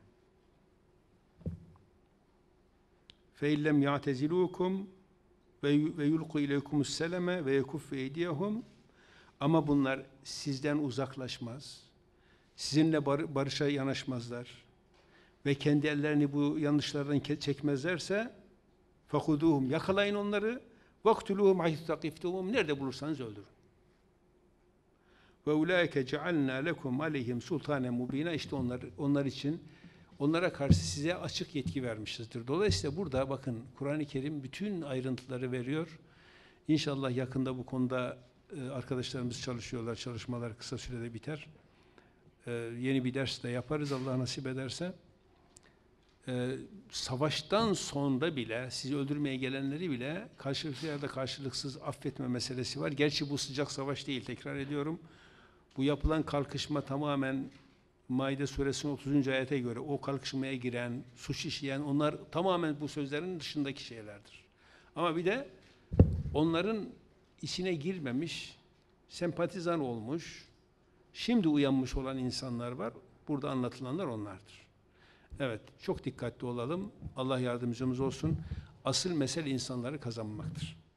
فَاِلَّمْ يَعْتَزِلُوكُمْ وَيُلْقُوا اِلَيْكُمُ السَّلَمَ وَيَكُفُّ اَيْدِيَهُمْ, ama bunlar sizden uzaklaşmaz, sizinle barışa yanaşmazlar ve kendi ellerini bu yanlışlardan çekmezlerse فَخُذُوهُمْ, yakalayın onları, وَاقْتُلُوهُمْ حَيْثُ ثَقِفْتُمُهُمْ, nerede bulursanız öldürün. وَاُولَٰئِكَ جَعَلْنَا لَكُمْ عَلَيْهِمْ سُلْطَانًا مُب۪ينًا, işte onlar için, onlara karşı size açık yetki vermişizdir. Dolayısıyla burada bakın, Kur'an-ı Kerim bütün ayrıntıları veriyor. İnşallah yakında bu konuda arkadaşlarımız çalışıyorlar. Çalışmalar kısa sürede biter. Yeni bir ders de yaparız Allah nasip ederse. Savaştan sonra bile, sizi öldürmeye gelenleri bile karşılıklı ya da karşılıksız affetme meselesi var. Gerçi bu sıcak savaş değil, tekrar ediyorum. Bu yapılan kalkışma tamamen Maide suresinin 30. ayete göre o kalkışmaya giren, suç işleyen, onlar tamamen bu sözlerin dışındaki şeylerdir. Ama bir de onların içine girmemiş, sempatizan olmuş, şimdi uyanmış olan insanlar var. Burada anlatılanlar onlardır. Evet, çok dikkatli olalım. Allah yardımcımız olsun. Asıl mesele insanları kazanmaktır.